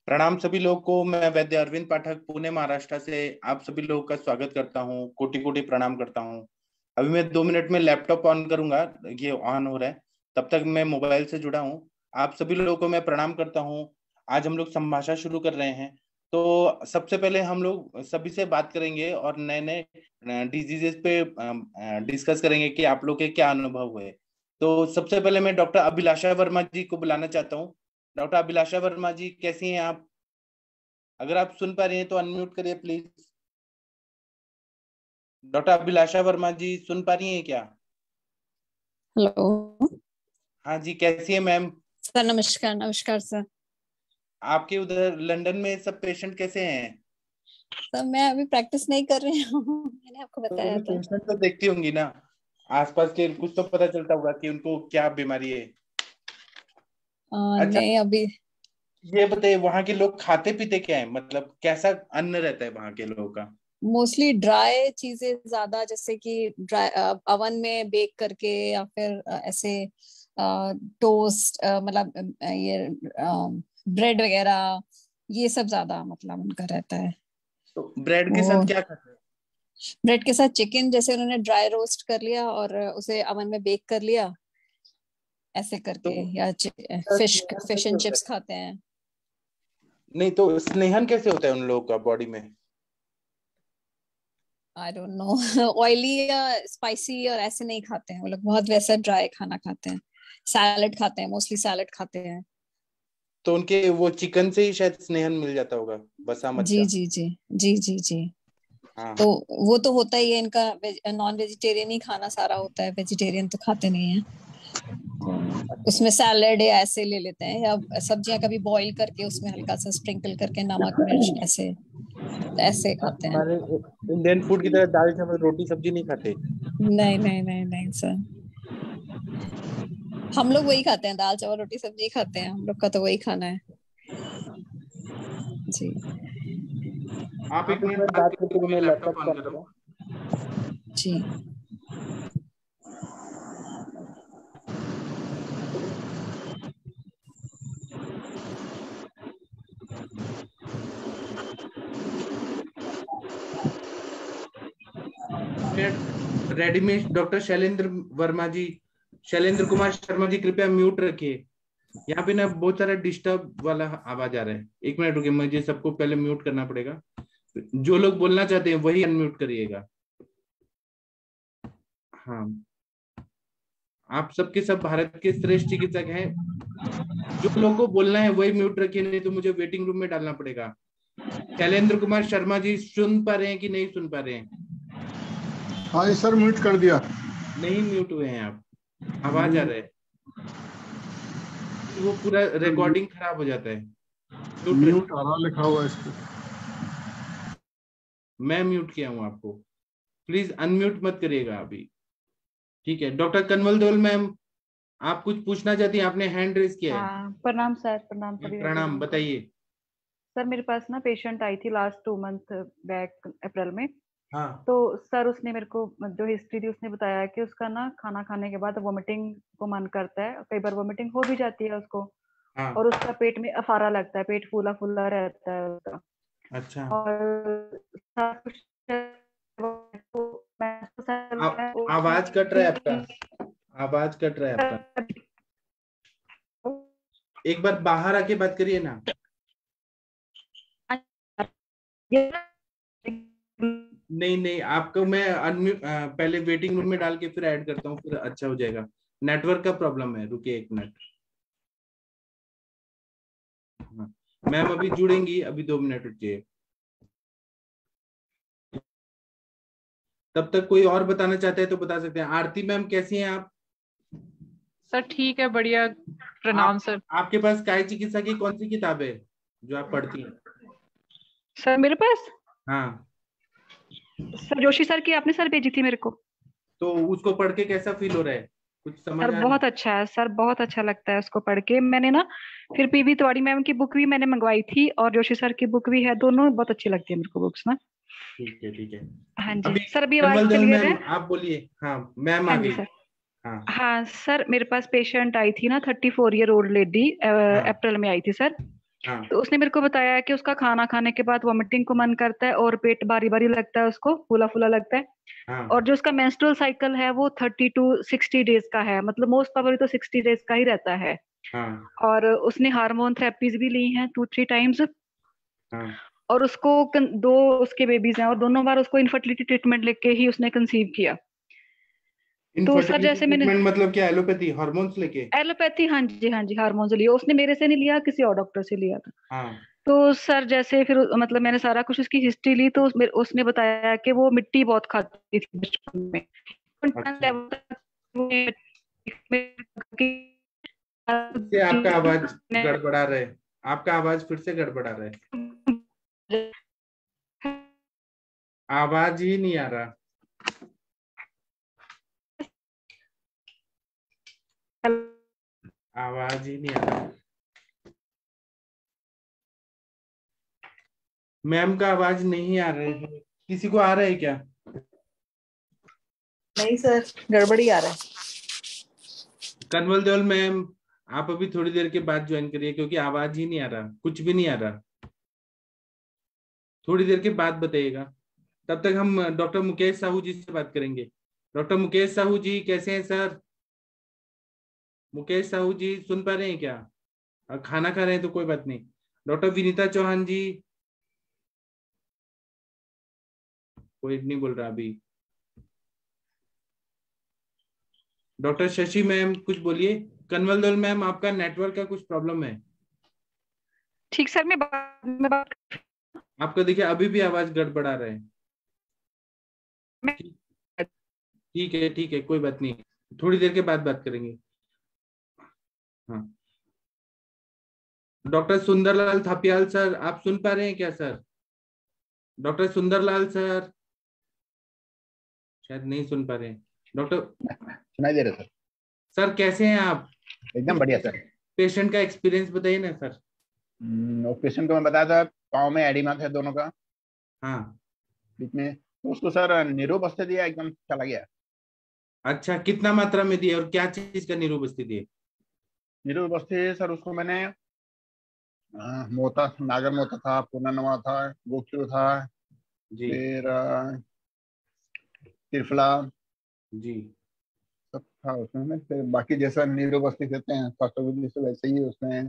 प्रणाम सभी लोगों को। मैं वैद्य अरविंद पाठक पुणे महाराष्ट्र से आप सभी लोगों का स्वागत करता हूं। कोटि कोटि प्रणाम करता हूं। अभी मैं 2 मिनट में लैपटॉप ऑन करूंगा। ये ऑन हो रहा है, तब तक मैं मोबाइल से जुड़ा हूं। आप सभी लोगों को मैं प्रणाम करता हूं। आज हम लोग संभाषण शुरू कर रहे हैं। तो सबसे पहले हम लोग सभी से बात करेंगे और नए नए डिजीजेस पे डिस्कस करेंगे कि आप लोग के क्या अनुभव हुए। तो सबसे पहले मैं डॉक्टर अभिलाषा वर्मा जी को बुलाना चाहता हूँ। डॉक्टर अभिलाषा वर्मा जी, कैसी हैं आप? अगर आप सुन पा रही हैं तो अनम्यूट करिए प्लीज। डॉक्टर अभिलाषा वर्मा जी सुन पा रही हैं क्या? हेलो हाँ जी, कैसी है मैम? सर। नमस्कार नमस्कार सर। आपके उधर लंदन में सब पेशेंट कैसे हैं? सर मैं अभी प्रैक्टिस नहीं कर रही हूँ। मैंने आपको तो बताया अभी था। पेशेंट तो देखती होंगी ना, आसपास के कुछ तो पता चलता होगा कि उनको क्या बीमारी है। अच्छा, नहीं अभी। ये बताइए वहाँ के लोग खाते पीते क्या है, मतलब कैसा अन्न रहता है वहाँ के लोगों का? मोस्टली ड्राई चीजें ज्यादा, जैसे कि ड्राई अवन में बेक करके या फिर ऐसे टोस्ट, मतलब ये ब्रेड वगैरह, ये सब ज्यादा मतलब उनका रहता है। तो ब्रेड के वो साथ क्या खाते हैं? ब्रेड के साथ चिकन, जैसे उन्होंने ड्राई रोस्ट कर लिया और उसे अवन में बेक कर लिया, ऐसे तो करके। या फिश स्नेहन फिश कैसे एंड होता चिप्स है? खाते हैं। नहीं तो स्नेहन कैसे होता है उन लोगों का बॉडी में? I don't know. ऑयली या स्पाइसी और ऐसे नहीं खाते हैं वो लोग, बहुत वैसा ड्राई खाना खाते हैं। सैलेड खाते हैं, मोस्टली सैलेड खाते हैं। तो उनके वो चिकन से ही शायद स्नेहन मिल जाता होगा, बसा जी मज्जा। जी जी जी जी जी। हाँ तो हाँ। वो तो होता ही है इनका। नॉन वेजिटेरियन ही खाना सारा होता है, वेजिटेरियन तो खाते नहीं है। तो उसमें सैलेड या ऐसे ले लेते हैं, या सब्जियां कभी बॉईल करके उसमें हल्का सा स्प्रिंकल करके नमक मिर्च ऐसे, तो ऐसे खाते हैं। हमारे इंडियन फूड की तरह दाल चावल रोटी सब्जी नहीं खाते? नहीं नहीं नहीं नहीं सर, हम लोग वही खाते हैं, दाल चावल रोटी सब्जी खाते हैं, हम लोग का तो वही खाना है। जी आप एक मिनट बात करते हुए मैं लैपटॉप ऑन कर रहा हूँ। जी। रेडी में डॉक्टर शैलेंद्र वर्मा जी, शैलेंद्र कुमार शर्मा जी कृपया म्यूट रखिए। यहाँ पे ना बहुत सारा डिस्टर्ब वाला आवाज आ रहा है। एक मिनट रुकिए, मुझे सबको पहले म्यूट करना पड़ेगा। जो लोग बोलना चाहते हैं वही अनम्यूट करिएगा। हाँ, आप सबके सब भारत के श्रेष्ठ चिकित्सक हैं। जो लोगों को बोलना है वही म्यूट रखिए, नहीं तो मुझे वेटिंग रूम में डालना पड़ेगा। शैलेंद्र कुमार शर्मा जी सुन पा रहे हैं कि नहीं सुन पा रहे हैं? हाँ जी सर, म्यूट कर दिया। नहीं म्यूट हुए हैं आप, आवाज आ रहा है। वो पूरा रिकॉर्डिंग खराब हो जाता है। म्यूट म्यूट रखिए। आ रहा लिखा हुआ है इस पे। मैं म्यूट किया हूँ आपको, प्लीज अनम्यूट मत करिएगा अभी। ठीक है, डॉक्टर कन्वल देओल मैम, आप कुछ पूछना चाहती हैं? आपने हैंड रेज किया है। हाँ, प्रणाम सर। प्रणाम जी सभी वैद्य प्रणाम, लोगों को। बताइए। सर मेरे पास ना पेशेंट आई थी लास्ट 2 मंथ बैक, अप्रैल में। हाँ तो सर उसने मेरे को जो हिस्ट्री थी उसने बताया कि उसका ना खाना खाने के बाद वोमिटिंग को मन करता है, कई बार वोमिटिंग हो भी जाती है उसको। हाँ। और उसका पेट में अफारा लगता है, पेट फूला फूला रहता है उसका। अच्छा। और सब कुछ आवाज कट रहा है आपका, आवाज कट रहा है आपका। एक बार बाहर आके बात करिए ना। नहीं नहीं, आपको मैं अनम्यूट पहले वेटिंग रूम में डाल के फिर ऐड करता हूँ, फिर अच्छा हो जाएगा। नेटवर्क का प्रॉब्लम है, रुकिए एक मिनट। हाँ, मैम अभी जुड़ेंगी, अभी 2 मिनट रुकिए। तब तक कोई और बताना चाहते हैं तो बता सकते हैं। आरती मैम कैसी हैं आप? सर ठीक है, बढ़िया। प्रणाम आप सर। आपके पास काय चिकित्सा की कौन सी किताब है जो आप पढ़ती हैं? सर मेरे पास हाँ, सर जोशी सर की आपने सर भेजी थी मेरे को। तो उसको पढ़ के कैसा फील हो रहा है? कुछ समझ सर आ रही? बहुत अच्छा है सर, बहुत अच्छा लगता है उसको पढ़ के। मैंने ना फिर पीवी तिवारी मैम की बुक भी मैंने मंगवाई थी और जोशी सर की बुक भी है, दोनों बहुत अच्छी लगती है मेरे को बुक्स ना। ठीक है ठीक है। हाँ जी अभी सर, अभी आवाज कन्वल देव क्लियर है? मैम आप बोलिए। हाँ मैम आ हाँ जी गई। सर। हाँ हाँ सर, मेरे पास पेशेंट आई थी ना, 34 ईयर ओल्ड लेडी, हाँ अप्रैल में आई थी सर। हाँ तो उसने मेरे को बताया कि उसका खाना खाने के बाद वॉमिटिंग को मन करता है और पेट बारी बारी लगता है, उसको फूला फूला लगता है। और हाँ जो उसका मेंस्ट्रुअल साइकिल है वो 30 to 60 डेज का है, मतलब मोस्ट प्रोबेबली तो 60 डेज का ही रहता है। हाँ और उसने हार्मोन थेरेपीज भी ली हैं 2-3 टाइम्स। हाँ। और उसको दो उसके बेबीज हैं और दोनों बार उसको इनफर्टिलिटी ट्रीटमेंट लेके ही उसने कंसीव किया। तो सर इनफर्टिलिटी जैसे मैंने ट्रीटमेंट मतलब क्या, एलोपैथी हार्मोन्स लेके? एलोपैथी, हाँ जी हार्मोन्स लिया, उसने मेरे से नहीं लिया, किसी और डॉक्टर से लिया था। हाँ तो सर जैसे फिर मतलब मैंने सारा कुछ उसकी हिस्ट्री ली, तो उसने बताया कि वो मिट्टी बहुत खाती थी बचपन में। अच्छा। लेवल तक वो फिर से आपका आवाज गड़बड़ा रहे, आपका आवाज फिर से गड़बड़ा रहे, आवाज ही नहीं आ रहा, आवाज ही नहीं आ रहा। मैम का आवाज नहीं आ रहे है, किसी को आ रहा है क्या? नहीं सर, गड़बड़ी आ रहा है। कन्वल देओल मैम, आप अभी थोड़ी देर के बाद ज्वाइन करिए क्योंकि आवाज ही नहीं आ रहा, कुछ भी नहीं आ रहा। थोड़ी देर के बाद बताइएगा, तब तक हम डॉक्टर मुकेश साहू जी से बात करेंगे। डॉक्टर मुकेश साहू जी कैसे हैं सर? मुकेश साहू जी सुन पा रहे हैं क्या? खाना खा रहे हैं तो कोई बात नहीं। डॉक्टर विनीता चौहान जी, कोई नहीं बोल रहा अभी। डॉक्टर शशि मैम कुछ बोलिए। कन्वल दल मैम, आपका नेटवर्क का कुछ प्रॉब्लम है। ठीक सर, मैं बाद में बात आपका देखिए अभी भी आवाज गड़बड़ा रहा है। मैं ठीक, ठीक है कोई बात नहीं, थोड़ी देर के बाद बात करेंगे। हाँ, डॉक्टर सुंदरलाल थापियाल सर, आप सुन पा रहे हैं क्या सर? डॉक्टर सुंदरलाल सर शायद नहीं सुन पा रहे हैं। डॉक्टर सुनाई दे रहा सर? सर कैसे हैं आप? एकदम बढ़िया सर। पेशेंट का एक्सपीरियंस बताइए ना सर। वो पेशेंट को मैं बताया था, पाँव में एडिमा था दोनों का हाँ। बीच में, तो उसको सर नीरो बस्ते दिया, एकदम चला गया। अच्छा, कितना मात्रा में दिए और क्या चीज का निरोबस्ती दिए? नीरो बस्ते सर उसको मैंने मोता, नागर मोता था, पुनर्नवा था, गोखिलो था, जी फिर त्रिफला जी। सब था उसमें फिर बाकी जैसा नीरो बस्ती देते हैं स्वास्थ्य विधि से, वैसे ही उसमें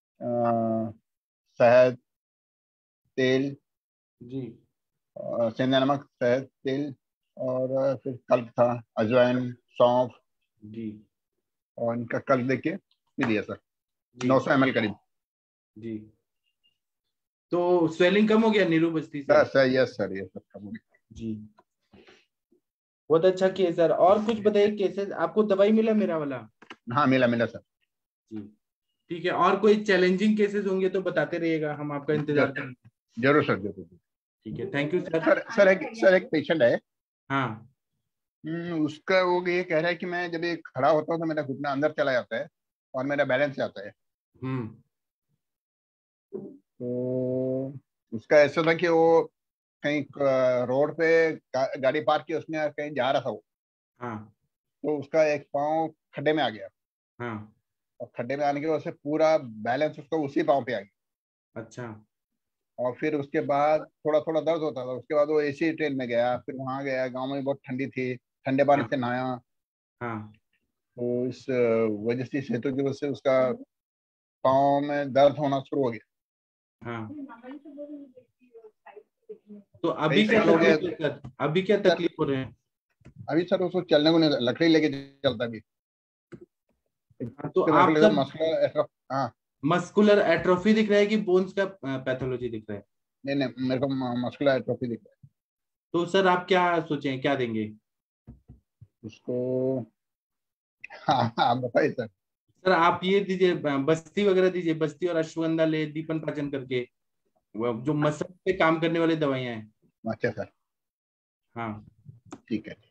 शहद, तेल, जी सेंधा नमक, शहद, तेल, और फिर कल्प था, अजवाइन, सौंफ, जी और इनका कल्प देके पी दिया सर, जी 900 ml करीब। जी। तो स्वेलिंग कम हो गया निरोबस्ती से? सर यस सर, ये सब कम हो गया। जी, बहुत अच्छा किए सर। और कुछ बताइए केसेस, आपको दवाई मिला मेरा वाला? हाँ मिला मिला सर। जी ठीक है, और कोई चैलेंजिंग केसेस होंगे तो बताते रहिएगा, हम आपका इंतजार जरूर करेंगे। जरूर सर, जरूर। ठीक है, थैंक यू सर। सर एक पेशेंट है। हाँ उसका वो ये कह रहा है कि मैं जब ये खड़ा होता हूँ तो मेरा घुटना अंदर चला जाता है और मेरा बैलेंस जाता है। हम्म। तो उसका ऐसा था कि वो कहीं रोड पे गाड़ी पार्क की, उसने कहीं जा रहा था वो, हाँ तो उसका एक पाँव खड्डे में आ गया, हाँ। और खड्डे में आने की वजह से पूरा बैलेंस उसका उसी पाँव पे आ गया। अच्छा। और फिर उसके बाद थोड़ा थोड़ा दर्द होता था, उसके बाद वो एसी ट्रेन में गया, फिर वहां गया, गांव में बहुत ठंडी थी, ठंडे पानी हाँ से नहाया। हाँ तो इस वजह से, इस हेतु की वजह से उसका पाँव में दर्द होना शुरू हो गया। हाँ। तो कई अभी क्या साल हो गए तकलीफ है सर? अभी क्या सर। तकलीफ हो रहे हैं? अभी सर उसको चलने को नहीं, लकड़ी लेके चलता भी। हाँ, तो उसके आप लकड़ी का सर मसला, हाँ। मस्कुलर एट्रोफी दिख रहा है कि बोन्स का पैथोलॉजी दिख रहा है? नहीं नहीं, मेरे को मस्कुलर एट्रोफी दिख रहा तो सर आप क्या सोचें, क्या देंगे? है उसको। हाँ हाँ बताइए सर। सर आप ये दीजिए, बस्ती वगैरह दीजिए, बस्ती और अश्वगंधा ले दीपन पाचन करके, वो जो मसल पे काम करने वाली दवाइयां हैं। अच्छा सर, हाँ। ठीक है,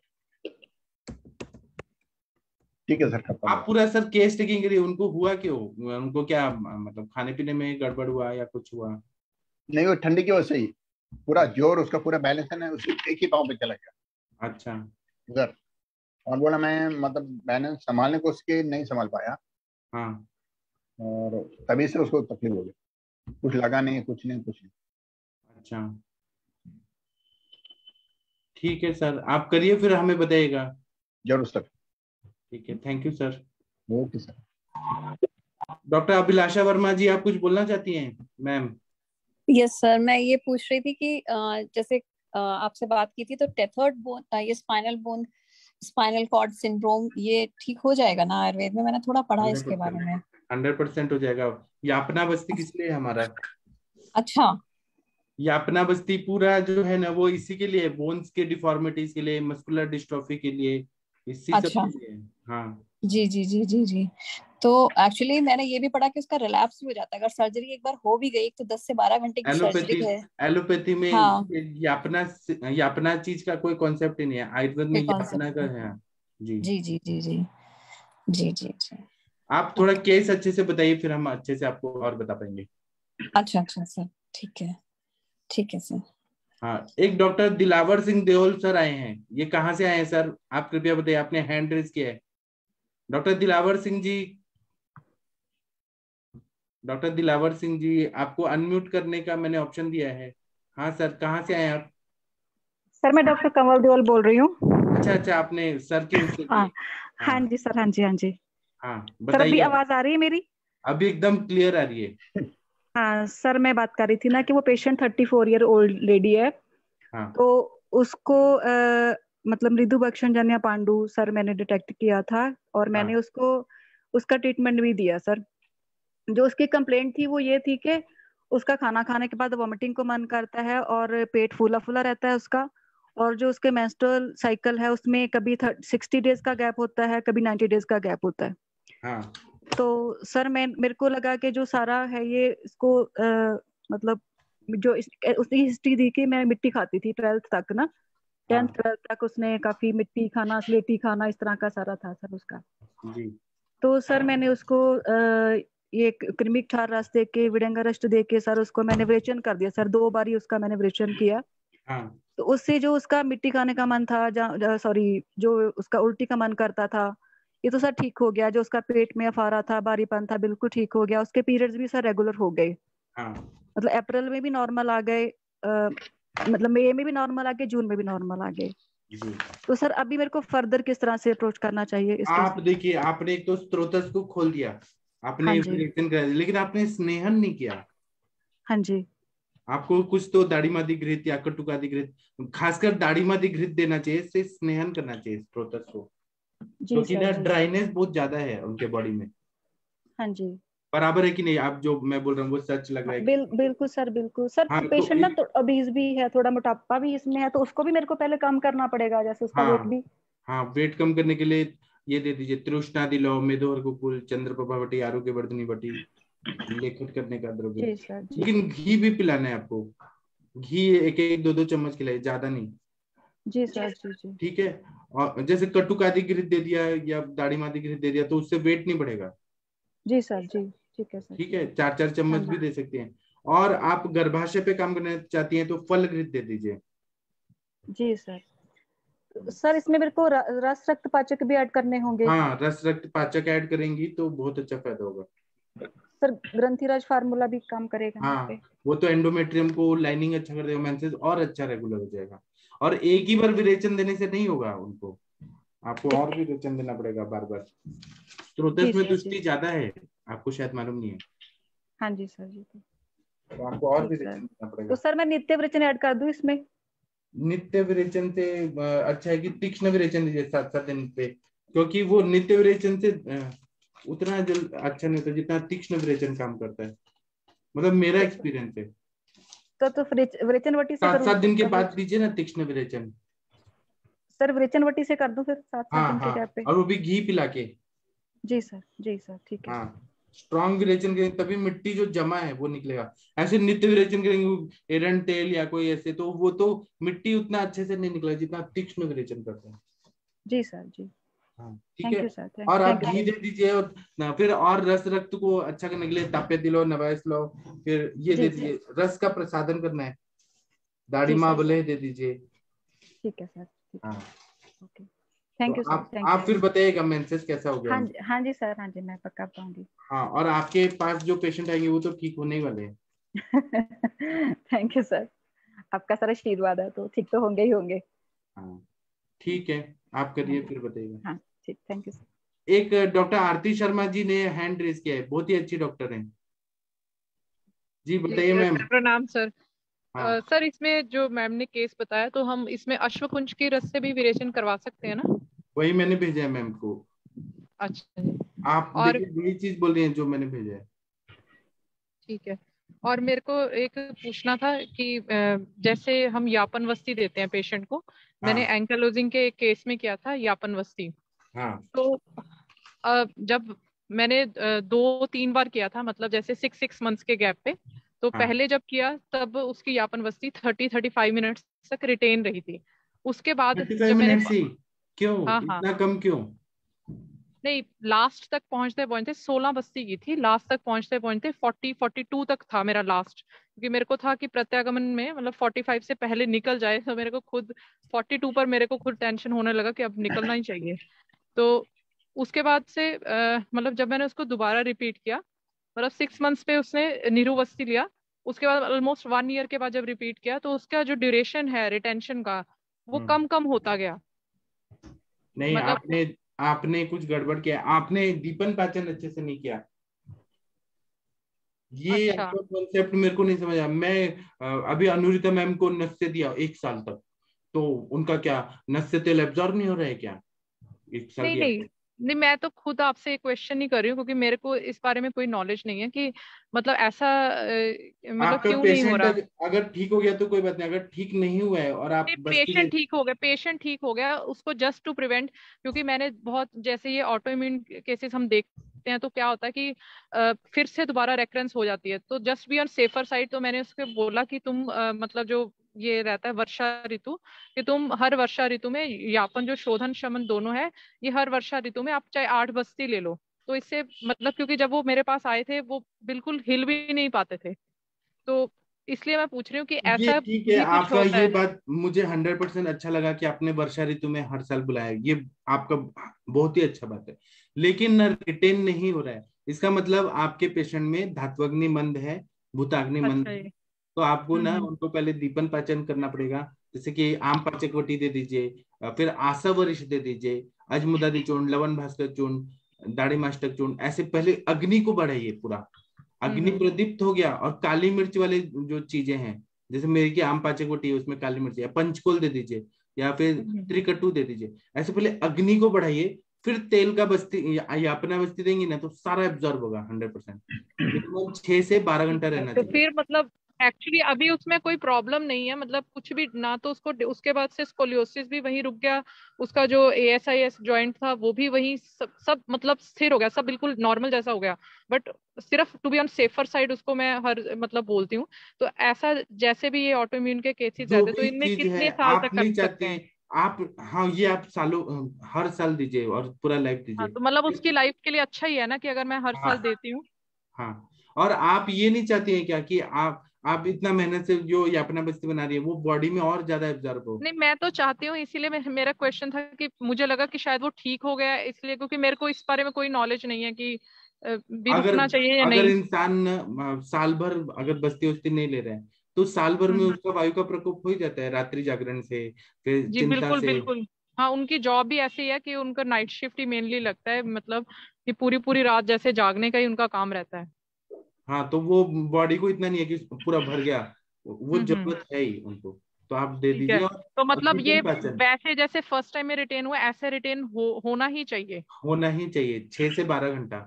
ठीक है सर, करता हूँ। आप पूरा सर केस टेकिंग करिए, उनको हुआ क्यों? उनको क्या मतलब खाने पीने में गड़बड़ हुआ या कुछ हुआ? नहीं, वो ठंडी की वजह से ही पूरा जोर, उसका पूरा बैलेंस है ना, उसी एक ही पाँव पे चला गया अच्छा। उधर। और बोला मैं मतलब बैलेंस संभालने को उसके नहीं संभाल पाया, हाँ। और तभी से उसको तकलीफ हो गई। कुछ लगा नहीं, कुछ नहीं, कुछ नहीं। अच्छा ठीक है सर, आप करिए फिर हमें बताइएगा। जरूर सर। ठीक है, thank you sir. Okay sir. Doctor Abhilasha Verma ji, आप कुछ बोलना चाहती हैं मैम? यस सर, मैं ये पूछ रही थी कि जैसे आपसे बात की थी तो टेथर्ड बोन, ये spinal bone, spinal cord syndrome, ये ठीक हो जाएगा ना आयुर्वेद में? मैंने थोड़ा पढ़ा है इसके बारे में। 100% हो जाएगा। यापना बस्ती किस लिए है हमारा? अच्छा यापना बस्ती पूरा जो है ना वो इसी के लिए, बोन्स के डिफॉर्मिटीज के लिए, मस्कुलर डिस्ट्रॉफी के लिए, इसी सब अच्छा, के लिए। हाँ जी जी जी जी जी। तो एक्चुअली मैंने ये भी पढ़ा कि उसका रिलैप्स भी हो जाता है अगर सर्जरी एक बार हो भी गई, तो 10 से 12 घंटे की एलोपैथी, सर्जरी है। एलोपैथी में हाँ, यापना, यापना चीज का कोई कॉन्सेप्ट ही नहीं है, आयुर्वेद में कोई यापना कॉन्सेप्ट का नहीं। है। जी। जी जी जी जी जी जी जी। आप थोड़ा ओके, केस अच्छे से बताइए, फिर हम अच्छे से आपको और बता पाएंगे। अच्छा अच्छा सर, ठीक है, ठीक है सर। हाँ, एक डॉक्टर दिलावर सिंह देओल सर आए हैं, ये कहाँ से आए हैं सर? आप कृपया बताइए, आपने हैंड रेज किया है। डॉक्टर दिलावर सिंह जी, डॉक्टर दिलावर सिंह जी, आपको अनम्यूट करने का मैंने ऑप्शन दिया है। हाँ सर, कहाँ से आए आप? सर मैं डॉक्टर कंवल देओल बोल रही हूँ। अच्छा अच्छा, आपने सर के उससे हाँ किए। हाँ हाँ जी सर, हाँ जी हाँ जी। हाँ, सर अभी बताइए। आवाज आ रही है मेरी? अभी एकदम क्लियर आ रही है। हाँ सर, मैं बात कर रही थी ना कि वो पेशेंट 34-year-old लेडी है। हाँ तो उसको मतलब मृदुभक्षण जन्य पांडु सर मैंने डिटेक्ट किया था, और मैंने हाँ उसको उसका ट्रीटमेंट भी दिया सर। जो उसकी कंप्लेंट थी वो ये थी कि उसका खाना खाने के बाद वॉमिटिंग को मन करता है और पेट फूला फूला रहता है उसका, और जो उसके मेंस्ट्रुअल साइकिल है उसमें कभी 60 डेज का गैप होता है, कभी 90 डेज का गैप होता है। हाँ तो सर मैं मेरे को लगा कि जो सारा है ये इसको मतलब जो उसने हिस्ट्री दी कि मैं मिट्टी खाती थी 12th तक ना, 10th हाँ 12th तक उसने काफी मिट्टी खाना, स्लेटी खाना, इस तरह का सारा था सर उसका। जी। तो सर मैंने उसको ये कृमिक क्षार रस दे के, विडेंगर रस्ट दे के सर उसको मैंने विरेचन कर दिया सर, 2 बारी उसका मैंने विरेचन किया। हाँ तो उससे जो उसका मिट्टी खाने का मन था, सॉरी, जो उसका उल्टी का मन करता था, ये तो सर ठीक हो गया। जो उसका पेट में अफारा था, बारीपन था, बिल्कुल ठीक हो गया। उसके पीरियड्स भी सर रेगुलर हो गए, हाँ मतलब अप्रैल में भी नॉर्मल आ गए, मतलब मई में भी नॉर्मल आ गए, जून में भी नॉर्मल आ गए। जी। तो सर अभी मेरे को फर्दर किस तरह से अप्रोच करना चाहिए इस केस आप में? देखिए, आपने एक तो स्त्रोतस को खोल दिया, हाँ आपने जी, विरेचन कर दिया, लेकिन आपने स्नेहन नहीं किया। हाँ जी, आपको कुछ तो दाढ़ीमादी घृत या कटुकादि घृत, खासकर दाढ़ीमादी घृत देना चाहिए, से स्नेहन करना चाहिए स्त्रोतस को, जी क्योंकि सर, ना जी, ड्राइनेस बहुत ज्यादा है उनके बॉडी में। हाँ जी। बराबर है कि नहीं? आप जो मैं बोल रहा हूँ वो सच लग रहा हाँ, है कि? बिल्कुल सर, बिल्कुल सर। हाँ तो पेशेंट ना तो अबीज भी है, थोड़ा मोटापा भी इसमें है, तो उसको भी मेरे को पहले कम करना पड़ेगा, जैसे उसका वेट हाँ भी। हाँ, वेट कम करने के लिए ये दे दीजिए, तृष्णा दिलो, मेदोहर कुकुल, चंद्रप्रभा बटी, आरोग्य वर्धनी बटी, लेखट करने का द्रव्य। जी सर, जी, लेकिन घी भी पिलाना है आपको, घी एक एक दो दो चम्मच खिलाइए, ज्यादा नहीं। जी सर, जी, जी, ठीक है। और जैसे कटुकादि घृत दे दिया या दाढ़ी मादी घृत दे दिया तो उससे वेट नहीं बढ़ेगा। जी सर, जी, ठीक है सर, ठीक ठीक है, है। 4-4 चम्मच हाँ जी, भी दे सकते हैं। और आप गर्भाशय पे काम करना चाहती हैं तो फल घृत दे दीजिए। जी सर। सर इसमें मेरे को रस रक्त पाचक भी ऐड करने होंगे? हाँ, रस रक्त पाचक ऐड करेंगी तो बहुत अच्छा फायदा होगा। सर ग्रंथिराज फार्मूला भी काम करेगा ना इस पे? हाँ, वो तो एंडोमेट्रियम को लाइनिंग अच्छा कर देगा, मेंसेस और अच्छा रेगुलर हो जाएगा। और एक ही बार विरेचन देने से नहीं होगा उनको, आपको और भी विरेचन देना पड़ेगा बार बार। जी स्त्रोतस में सर, जी, दुष्टि ज्यादा है, आपको शायद मालूम नहीं है, हाँ जी सर, जी, तो आपको और ठीक विरेचन सर। देना तो पड़ेगा। सर मैं नित्य विरेचन ऐड कर दूं इसमें? नित्य विरेचन से अच्छा है कि तीक्ष्ण विरेचन दीजिए 7-7 दिन पे, क्योंकि वो नित्य विरेचन से उतना जल्द अच्छा नहीं होता जितना तीक्ष्ण विरेचन काम करता है, मतलब मेरा तो एक्सपीरियंस है। विरेचन वटी से सात करूँ? सात दिन के बाद दीजिए ना तीक्ष्ण विरेचन। सर विरेचन वटी से कर दूं फिर 7-7 हाँ दिन के हाँ, गैप पे? और वो भी घी पिला के। जी सर, जी सर, ठीक है हाँ, सर। स्ट्रॉन्ग विरेचन करेंगे तभी मिट्टी जो जमा है वो निकलेगा। ऐसे नित्य विरेचन करेंगे एरन तेल या कोई ऐसे, तो वो तो मिट्टी उतना अच्छे से नहीं निकलेगा जितना तीक्ष्ण विरेचन करते हैं। जी सर, जी, हाँ ठीक है। थैंक यू सर, और आप थैंक यू घी सर। दे दीजिए, और फिर और रस रक्त को अच्छा करने के लिए तापे दिलो, नवाइस लो, फिर ये जी दे सर, दीजिए, रस का प्रसादन करना है, जी दाढ़ीमा सर, बले दे दीजिए। ठीक है सर, ठीक है, हाँ, ओके, तो थैंक यू सर, थैंक आप यू। फिर बताइएगा मेंसेस कैसा हो गया हाँ उनका। जी, हाँ जी सर, हाँ जी, मैं पक्का बताऊंगी। हाँ, और आपके पास जो पेशेंट आएंगे वो तो ठीक होने ही वाले हैं। थैंक यू सर, आपका सारा आशीर्वाद है तो ठीक तो होंगे ही होंगे। हाँ ठीक है, आप करिए फिर बताइएगा। हाँ ठीक, थैंक यू सर। एक डॉक्टर आरती शर्मा जी ने हैंड रेज किया है, बहुत ही अच्छी डॉक्टर हैं जी, बताइए मैम। प्रणाम सर। हाँ सर इसमें जो मैम ने केस बताया तो हम इसमें अश्वकुंज की रस से भी विरेचन करवा सकते हैं ना? वही मैंने भेजा है मैम को। अच्छा जी। आप और देखिए यही चीज बोल रही हैं जो मैंने भेजा है। ठीक है। और मेरे को एक पूछना था कि जैसे हम यापन वस्ती देते हैं पेशेंट को, मैंने हाँ एंकलोजिंग के एक केस में किया था यापन वस्ती। हाँ तो जब मैंने 2-3 बार किया था, मतलब जैसे 6 मंथ्स के गैप पे, तो हाँ पहले जब किया तब उसकी यापन वस्ती 30-35 मिनट्स तक रिटेन रही थी। उसके बाद 35 जब मैंने, मिनट ही क्यों, हाँ हाँ, इतना कम क्यों? नहीं लास्ट तक पहुंचते पहुंचते 16 बस्ती की थी, लास्ट तक पहुंचते पहुंचते 40-42 तक था मेरा लास्ट, क्योंकि मेरे को था कि प्रत्यागमन में मतलब 45 से पहले निकल जाए, तो मेरे को खुद 42 पर मेरे को खुद टेंशन होने लगा कि अब निकलना ही चाहिए। तो उसके बाद से मतलब जब मैंने उसको दोबारा रिपीट किया, मतलब 6 मंथ्स पे उसने निरुवस्ती लिया, उसके बाद ऑलमोस्ट 1 ईयर के बाद जब रिपीट किया तो उसका जो ड्यूरेशन है रिटेंशन का वो हम्म। कम कम होता गया। नहीं, मतलब आपने आपने कुछ गड़बड़ किया, आपने दीपन पाचन अच्छे से नहीं किया। ये अच्छा, आपका कॉन्सेप्ट मेरे को नहीं समझा। मैं अभी अनुरिता मैम को नस्य दिया 1 साल तक, तो उनका क्या नस्य तेल एब्जॉर्ब नहीं हो रहा है क्या 1 साल नहीं गया? नहीं नहीं, मैं तो खुद आपसे क्वेश्चन नहीं कर रही हूँ क्योंकि मेरे को इस बारे में कोई नॉलेज नहीं है कि मतलब ऐसा मतलब आपका क्यों नहीं हो पेशेंट रहा। अगर ठीक हो गया तो कोई बात नहीं, अगर ठीक नहीं हुआ है और आप नहीं, बस्ती ले। पेशेंट ठीक हो गया, उसको जस्ट टू प्रिवेंट, क्योंकि मैंने बहुत जैसे ये ऑटो इम्यून केसेस हम देखते हैं तो क्या होता है कि फिर से दोबारा रेकरेंस हो जाती है, तो just be on safer side, तो मैंने उसको बोला कि तुम मतलब जो ये रहता है वर्षा ऋतु, कि तुम हर वर्षा ऋतु में यापन जो शोधन शमन दोनों है, ये हर वर्षा ऋतु में आप चाहे 8 बस्ती ले लो, तो इससे मतलब क्योंकि जब वो मेरे पास आए थे वो बिल्कुल हिल भी नहीं पाते थे, तो इसलिए मैं पूछ रही हूँ कि ये ऐसा ठीक है, भी कुछ आपका होता ये है? बात मुझे 100% अच्छा लगा कि आपने वर्षा ऋतु में हर साल बुलाया, ये आपका बहुत ही अच्छा बात है। लेकिन न रिटेन नहीं हो रहा है, इसका मतलब आपके पेशेंट में धात्वग्नि मंद है, भूताग्नि मंद अच्छा है। जी। तो आपको ना हम्म। उनको पहले दीपन पाचन करना पड़ेगा, जैसे कि आम पाचक वटी दे दीजिए, फिर आशा वरिष्ठ दे दीजिए, अजमुदादि चूर्ण, लवन भास्कर चूर्ण, दाढ़ी मास्टक चूर्ण, ऐसे पहले अग्नि को बढ़ाइए पूरा। अग्नि हम्म। प्रदीप्त हो गया, और काली मिर्च वाले जो चीजें हैं, जैसे मेरी की आम पाचक वटी है उसमें काली मिर्च, या पंचकोल दे दीजिए, या फिर हम्म। त्रिकटु दे दीजिए। ऐसे पहले अग्नि को बढ़ाइए, फिर तेल का बस्ती या अपना बस्ती देंगी ना तो सारा एब्जॉर्ब होगा 100%। मिनिमम 6 से 12 घंटा ठीक है, रहना तो चाहिए। फिर मतलब एक्चुअली अभी उसमें कोई प्रॉब्लम नहीं है, मतलब कुछ भी ना, तो उसको उसके बाद से स्कोलियोसिस भी वहीं रुक गया, उसका जो ASIS जॉइंट था वो भी वहीं सब मतलब स्थिर हो गया, सब बिल्कुल नॉर्मल जैसा हो गया। बट सिर्फ to be on safer side उसको मैं हर मतलब बोलती हूँ। तो ऐसा जैसे भी ये ऑटो इम्यून के केसेस जो रहते हैं तो भी इनमें चीज है कितने साल आप तक कर नहीं सकते चाहते, हैं? आप, हाँ ये आप सालों, हर साल दीजिए और पूरा लाइफ हाँ, दीजिए। तो मतलब उसकी लाइफ के लिए अच्छा ही है ना कि अगर मैं हर साल हाँ देती हूँ? हाँ। और आप ये नहीं चाहती हैं क्या कि आप इतना मेहनत से जो ये अपना बस्ती बना रही है वो बॉडी में और ज्यादा एब्जॉर्ब हो? नहीं, मैं तो चाहती हूँ, इसीलिए मेरा क्वेश्चन था कि मुझे लगा कि शायद वो ठीक हो गया है, इसलिए क्योंकि मेरे को इस बारे में कोई नॉलेज नहीं है कि भी अगर रुकना चाहिए या अगर नहीं। इंसान साल भर अगर बस्ती वस्ती नहीं ले रहा है, तो साल भर में हम्म। उसका वायु का प्रकोप हो ही जाता है, रात्रि जागरण से, फिर जी चिंता बिल्कुल से। बिल्कुल। हाँ, उनकी जॉब भी ऐसी है कि उनका नाइट शिफ्ट ही मेनली लगता है, मतलब कि पूरी पूरी रात जैसे जागने का ही उनका काम रहता है। हाँ, तो वो बॉडी को इतना नहीं है कि पूरा भर गया, वो हम्म। जरूरत है ही उनको। तो आप दे ठीक है, दीजिए। तो और मतलब ये दीपन पाचन वैसे जैसे फर्स्ट टाइम में रिटेन हुआ ऐसे रिटेन होना ही चाहिए? होना ही चाहिए 6 से 12 घंटा।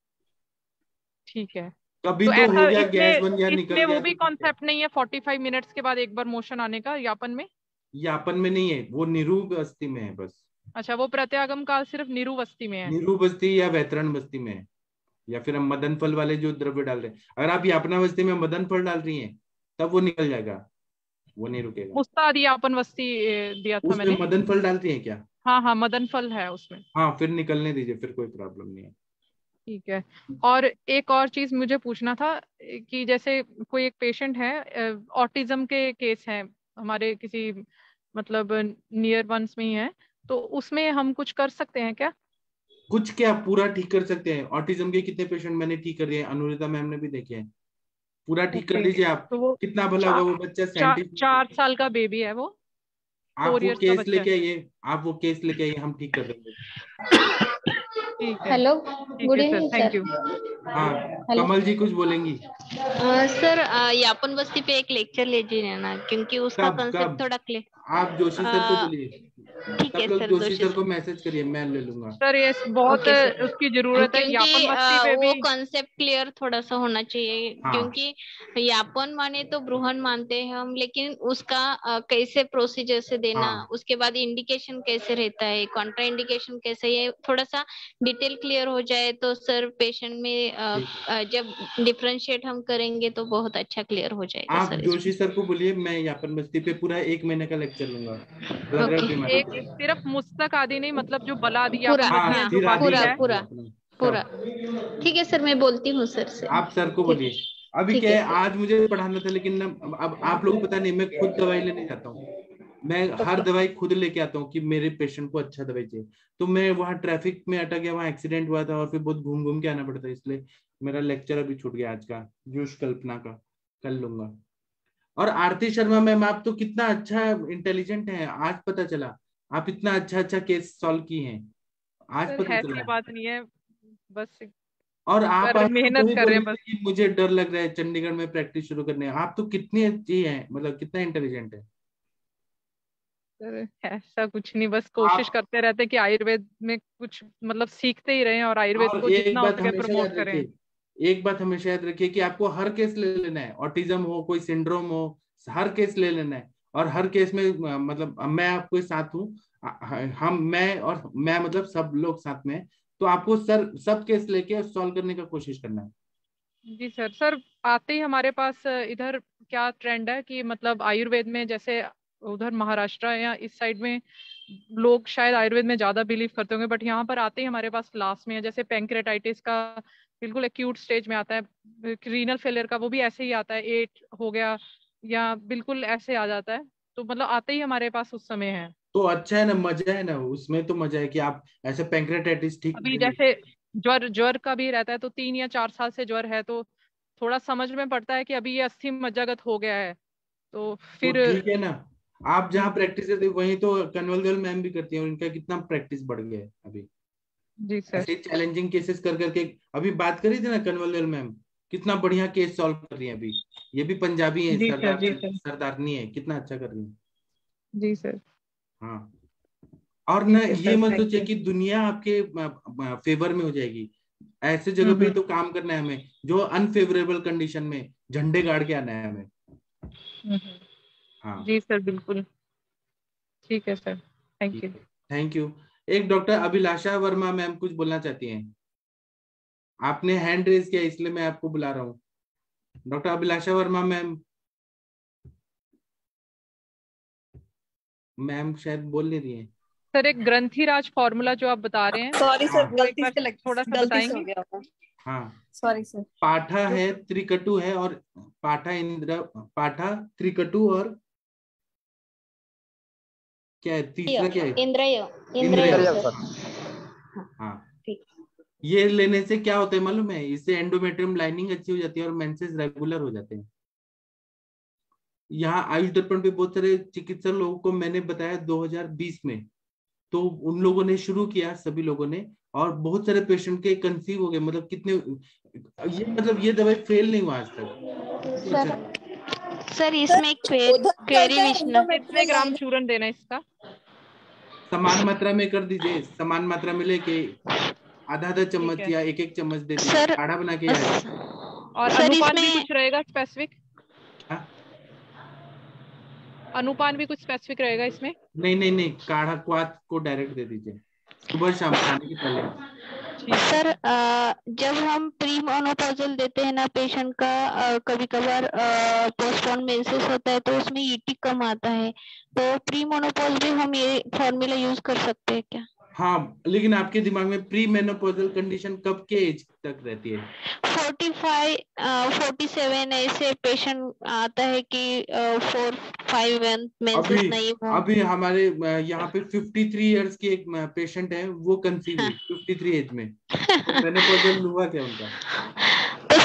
ठीक है। कभी तो तो हो ऐसा गया, गैस इसमें बन गया, निकल इसमें वो गया भी तो ठीक है। कॉन्सेप्ट नहीं है 45 मिनट्स के बाद एक बार मोशन आने का यापन में? यापन में नहीं है, वो निरूप अस्थि में है बस। अच्छा, वो प्रत्यागम काल सिर्फ निरुवस्ती में है? निरूप बस्ती या वैतरण बस्ती में है, या फिर हम मदन फल वाले जो द्रव्य डाल रहे हैं, अगर आप यापना बस्ती में मदन फल डाल रही हैं तब वो निकल जाएगा, वो नहीं रुकेगा। मुस्ताद यापन वस्ती दिया था उसमें मैंने। मदन फल डालती हैं क्या? हाँ हाँ, मदन फल है उसमें। हाँ, फिर निकलने दीजिए, फिर कोई प्रॉब्लम नहीं है। ठीक है। और एक और चीज मुझे पूछना था कि जैसे कोई एक पेशेंट है, ऑटिज्म के केस है हमारे किसी मतलब नियर वंस में ही है, तो उसमें हम कुछ कर सकते हैं क्या? कुछ क्या, पूरा ठीक कर सकते हैं। ऑटिज्म के कितने पेशेंट मैंने ठीक कर दिए, अनुरिता मैम ने भी देखे हैं। पूरा ठीक कर ओके, दीजिए आप। तो वो कितना भला होगा वो बच्चा 4 साल का बेबी है वो, आप 4 वो इयर्स का केस बच्चा लेके है। आइए, आप वो केस लेके आइए, हम ठीक कर देंगे। ठीक है, हेलो, ठीक गुड है sir, evening thank sir. You. हाँ हेलो कमल जी कुछ बोलेंगी? सर, यापन बस्ती पे एक लेक्चर लीजिए ना, क्योंकि उसका कब कंसेप्ट कब? थोड़ा क्लियर। आप जोशी सर को बोलिए, ठीक सब है लोग सर, जोशी जोशी सर को सर। मैसेज करिए, मैं ले लूंगा। सर ये बहुत ओके सर, उसकी जरूरत है, क्योंकि यापन मस्ती पे वो भी। कंसेप्ट क्लियर थोड़ा सा होना चाहिए, हाँ क्योंकि यापन माने तो ब्रूहन मानते हैं हम, लेकिन उसका कैसे प्रोसीजर से देना, हाँ उसके बाद इंडिकेशन कैसे रहता है, कॉन्ट्रा इंडिकेशन कैसे, ये थोड़ा सा डिटेल क्लियर हो जाए तो सर पेशेंट में ठीक है। जब डिफरेंशिएट हम करेंगे तो बहुत अच्छा क्लियर हो जाएगा आप सर जोशी इसमें। सर को बोलिए, मैं यापन बस्ती पे पूरा 1 महीने का लेक्चर लूंगा ब्लड ओके, बीमारी एक पे। सिर्फ मुस्तक आदि नहीं, मतलब जो बलादि पूरा, यापन बस्ती हाँ में हाँ, जो सिर आदि बाकी पूरा है। पूरा अपना पूरा। सब। ठीक है सर, मैं बोलती हूँ सर से। आप सर को ठीक बोलिए। है, अभी ठीक क्या है है, सर। आज मुझे पढ़ाना था, लेकिन ना अब आप लोगों को पता नहीं, मैं खुद दवाई लेने जाता हूँ। मैं हर ओके, दवाई खुद लेके आता हूँ कि मेरे पेशेंट को अच्छा दवाई चाहिए। तो मैं वहाँ ट्रैफिक में अटक गया, वहाँ एक्सीडेंट हुआ था और फिर बहुत घूम घूम के आना पड़ता है, इसलिए मेरा लेक्चर अभी छूट गया आज का, जोश कल्पना का कल लूंगा। और आरती शर्मा मैम, आप तो कितना अच्छा इंटेलिजेंट है, आज पता चला आप इतना अच्छा अच्छा केस सॉल्व की हैं, आज सर पता ऐसी चला। बात नहीं है, बस और आप आज तो मेहनत वही कर बोल रहे हैं रहे बस। थे कि मुझे डर लग रहा है चंडीगढ़ में प्रैक्टिस शुरू करने। आप तो कितनी अच्छी हैं, मतलब कितना इंटेलिजेंट है सर ऐसा कुछ नहीं, बस कोशिश आप। करते रहते हैं कि आयुर्वेद में कुछ मतलब सीखते ही रहें और आयुर्वेद और को एक जितना हो बात सके हमेशा प्रमोट याद करें। रखिए, एक बात हमेशा याद रखिए कि आपको हर केस ले लेना है, ऑटिज्म हो, कोई सिंड्रोम हो, हर केस ले लेना है। और हर केस में मतलब मैं आपके साथ हूँ, हम मैं और मैं मतलब सब लोग साथ में हैं। तो आपको सर सब केस लेके सॉल्व करने का कोशिश करना है। जी सर। सर आते ही हमारे पास इधर क्या ट्रेंड है कि मतलब आयुर्वेद में, जैसे उधर महाराष्ट्र या इस साइड में लोग शायद आयुर्वेद में ज्यादा बिलीव करते होंगे, बट यहाँ पर आते ही हमारे पास लास्ट में है, जैसे पैंक्रेटाइटिस का बिल्कुल एक्यूट स्टेज में आता है, रीनल फेलियर का वो भी ऐसे ही आता है, 8 हो गया या बिल्कुल ऐसे आ जाता है, तो मतलब आते ही हमारे पास उस समय है। तो अच्छा है ना, मजा है ना उसमें, तो मजा है कि आप ऐसे पैंक्रेटाइटिस ठीक अभी करेंगे। जैसे ज्वर ज्वर का भी रहता है, तो 3 या 4 साल से ज्वर है, तो थोड़ा समझ में पड़ता है कि अभी ये अस्थि मज्जागत हो गया है, तो तो फिर। ठीक है ना, आप जहाँ जी प्रैक्टिस करते हैं वहीं तो कन्वलगल मैम भी करती हैं, उनका कितना प्रैक्टिस बढ़ गया है अभी। जी सर। ऐसे चैलेंजिंग केसेस कर करके अभी बात करी थी ना कन्वलगल मैम, कितना बढ़िया केस सॉल्व कर रही है अभी। ये भी पंजाबी है, जी सर। सरदार जी सर। सरदारनी है, कितना अच्छा कर रही है। जी सर। हाँ। और ना ठीक है ये सर, मत थैंक सोचिए यू। कि दुनिया आपके फेवर में हो जाएगी। ऐसे जगह पे ही हम्म। तो काम करना है हमें, जो अनफेवरेबल कंडीशन में झंडे गाड़ के आना है हमें। हाँ जी सर, बिल्कुल ठीक है सर, थैंक ठीक यू। है, थैंक यू। एक डॉक्टर अभिलाषा वर्मा मैम कुछ बोलना चाहती हैं, आपने हैंड रेज किया इसलिए मैं आपको बुला रहा हूँ। Doctor Abhilasha Verma ma'am, ma'am शायद बोल नहीं रही है। सर एक ग्रंथिराज फॉर्मूला जो आप बता रहे हैं, सॉरी सर, हाँ वो एक बार थोड़ा सा गलती से हो बताएंगे? गया होगा। हाँ, सॉरी सर। पाठा जो है, त्रिकटु है, और पाठा इंद्र, पाठा त्रिकटु, और क्या है तीसरा, क्या है? इंद्रिय, इंद्रिय। इंद्रिय सर। हाँ, ठीक। ये लेने से क्या होता है मालूम है, इससे एंडोमेट्रियम लाइनिंग अच्छी हो जाती है और मेंसेस रेगुलर हो जाते हैं। यहाँ आयुष दर्पण पे बहुत सारे चिकित्सक लोगों को मैंने बताया 2020 में, तो उन लोगों ने शुरू किया, सभी लोगों ने, और बहुत सारे पेशेंट के कंसीव हो गए। मतलब कितने ये, मतलब ये दवाई फेल नहीं हुआ आज तक। सर, अच्छा, सर इसमें एक उधर क्वेरी चलते हैं विष्णु। कितने एंडोमेट्रियल ग्राम लाइन। चूरन देना है इसका? समान मात्रा में कर दीजिए, समान मात्रा में लेके आधा आधा ठीक चम्मच है या एक चम्मच दे दीजिए, सर, काढ़ा बना के याद। और सर अनुपान भी इसमें कुछ रहेगा स्पेसिफिक? हाँ? अनुपान भी कुछ स्पेसिफिक रहेगा इसमें? नहीं नहीं नहीं, काढ़ा क्वाथ को डायरेक्ट दे दीजिए, सुबह शाम खाने के पहले। ठीक है सर, सर। जब हम प्री मोनोपॉजल देते हैं ना पेशेंट का, कभी कभार पोस्टपोन मेंसेस होता है तो उसमें ईटी कम आता है, तो प्री मोनोपॉज भी हम ये फॉर्मूला यूज कर सकते हैं क्या? हाँ, लेकिन आपके दिमाग में प्री मेनोपॉजल कंडीशन कब के एज तक रहती है? 45, 47 ऐसे पेशेंट आता है कि 4-5 मेंसेस अभी नहीं हुआ। अभी हमारे यहाँ पे 53 इयर्स की एक पेशेंट है, वो कंसीव हुई 53 एज में, तो मेनोपॉजल हुआ क्या उनका? तो सर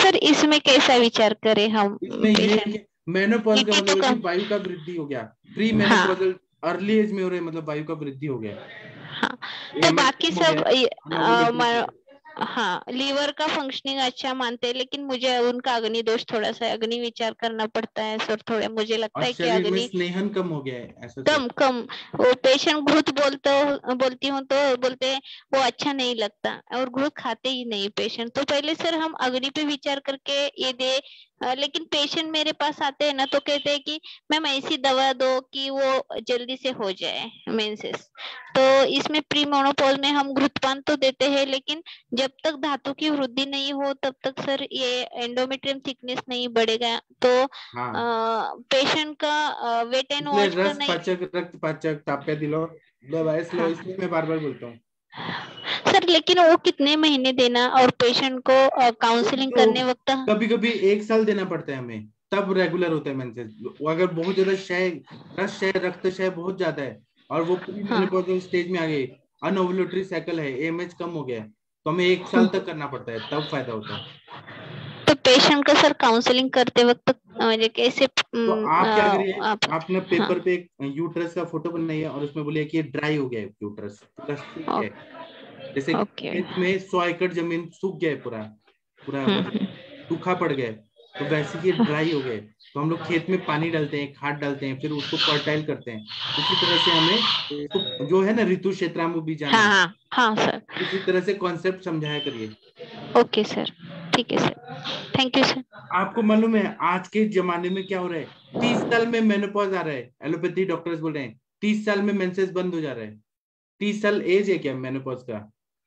सर इसमें कैसा विचार करें हम? इसमें ये मेनोपॉज का ET तो मतलब है कि कम। वायु का वृद्धि हो गया, प्री हाँ मेनोपॉजल अर्ली एज में हो रहे मतलब वायु का वृद्धि हो गया, हाँ, तो AMH बाकी कम हो सब गया, अनओव्युलेटरी हाँ लीवर का फंक्शनिंग अच्छा मानते हैं, लेकिन मुझे उनका अग्नि दोष थोड़ा सा अग्नि विचार करना पड़ता है सर। थोड़ा मुझे लगता और है कि शरीर में अग्नि स्नेहन कम हो गया है, ऐसा कम कम। वो पेशेंट घृत बोलती हूँ तो बोलते हैं वो अच्छा नहीं लगता, और घृत खाते ही नहीं पेशेंट। तो पहले सर हम अग्नि पे विचार करके ये दे, लेकिन पेशेंट मेरे पास आते हैं ना तो कहते हैं कि मैम ऐसी दवा दो कि वो जल्दी से हो जाए मेंसेस। तो इसमें प्री मेनोपॉज में हम घृतपान तो देते हैं, लेकिन जब तक धातु की वृद्धि नहीं हो तब तक सर ये एंडोमेट्रियम थिकनेस नहीं बढ़ेगा। तो हाँ, पेशेंट का वेट एंड इसलिए वॉच का रस नहीं। पाचक, रक्त पाचक, ताप्य दिलो, दवाई स्लो, हाँ इसलिए मैं बार बार बोलता हूँ। सर, लेकिन वो कितने महीने देना, और पेशेंट को काउंसलिंग तो करने वक्त? कभी कभी 1 साल देना पड़ता है हमें, तब रेगुलर होता है मेंसेस। अगर बहुत ज्यादा क्षय, रस क्षय, रक्त क्षय बहुत ज्यादा है और वो प्री हाँ मेनोपॉजल स्टेज में आ गए, अनओव्युलेटरी साइकिल है, AMH कम हो गया है, तो हमें 1 साल तक करना पड़ता है, तब फायदा होता है। तो पेशेंट का सर काउंसलिंग करते वक्त मुझे कैसे तो आप क्या करिए, आपने हाँ पेपर पे एक यूट्रस का फोटो बनाइए और उसमें बोलिए कि ये ड्राई हो गया है यूट्रस, पूरा सूख गया है। जैसे ओके। खेत में 100 एकड़ जमीन सूख गया है, पूरा पूरा मतलब सूखा पड़ गया है, तो वैसे ही ड्राई हो गए, तो हम लोग खेत में पानी डालते हैं, खाद डालते हैं, फिर उसको फर्टाइल करते हैं। उसी तरह से हमें उसको जो है ना ऋतु क्षेत्रांग बीजाणु, हाँ हाँ हाँ सर। उसी तरह से कॉन्सेप्ट समझाया करिए। ओके सर, ठीक है सर, थैंक यू सर। आपको मालूम है आज के जमाने में क्या हो रहा है, 30 साल में मेनोपॉज आ रहा है, एलोपैथी डॉक्टर्स बोल रहे हैं 30 साल में मेंसेस बंद हो जा रहा है। 30 साल एज है क्या मेनोपॉज का?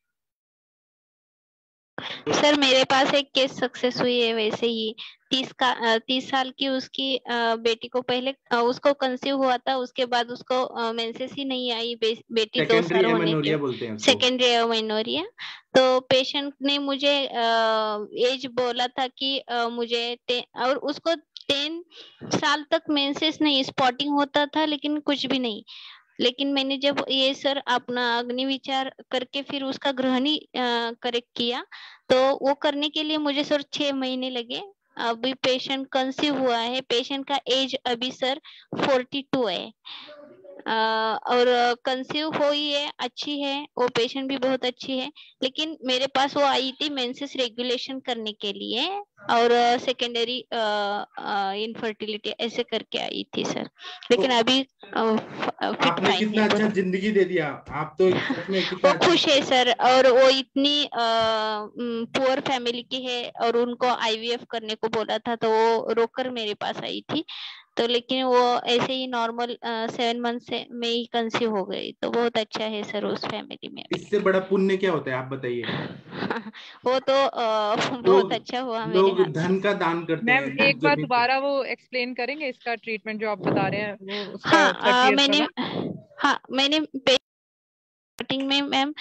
सर मेरे पास एक केस सक्सेस हुई है वैसे ही। 30 साल की उसकी बेटी को पहले उसको कंसीव हुआ था, उसके बाद उसको मेंसेस ही नहीं आई, बेटी 2 सेकेंडरी साल होने के। एमेनोरिया बोलते हैं उसको। Secondary amenorrhoea. तो पेशेंट ने मुझे एज बोला था कि मुझे और उसको 10 साल तक मेंसेस नहीं, स्पॉटिंग होता था लेकिन कुछ भी नहीं। लेकिन मैंने जब ये सर अपना अग्नि विचार करके फिर उसका ग्रहणी करेक्ट किया, तो वो करने के लिए मुझे सर 6 महीने लगे। अभी पेशेंट कंसीव हुआ है, पेशेंट का एज अभी सर 42 है, और कंसीव हुई है, अच्छी है, वो पेशेंट भी बहुत अच्छी है। लेकिन मेरे पास वो आई थी मेंसेस रेगुलेशन करने के लिए और सेकेंडरी इनफर्टिलिटी ऐसे करके आई थी सर। लेकिन तो अभी फिट आपने फाइन कितना है। अच्छा जिंदगी दे दिया, आप तो सच में कितना वो अच्छा। खुश है सर, और वो इतनी पुअर फैमिली की है, और उनको IVF करने को बोला था तो वो रोककर मेरे पास आई थी। तो लेकिन वो ऐसे ही नॉर्मल 7 मंथ से में ही कंसीव हो गई, तो बहुत अच्छा है सर उस फैमिली में। इससे बड़ा पुण्य क्या होता है आप बताइए? वो तो लोग बहुत अच्छा हुआ मेरे लोग हाथ से। धन का दान करते मैम हैं, लोग एक बार जमीन दोबारा वो एक्सप्लेन करेंगे इसका ट्रीटमेंट जो आप बता रहे हैं, वो उसका हाँ 30 ईयर्स मैंने वाला। हाँ मैंने स्टार्टिंग में मैम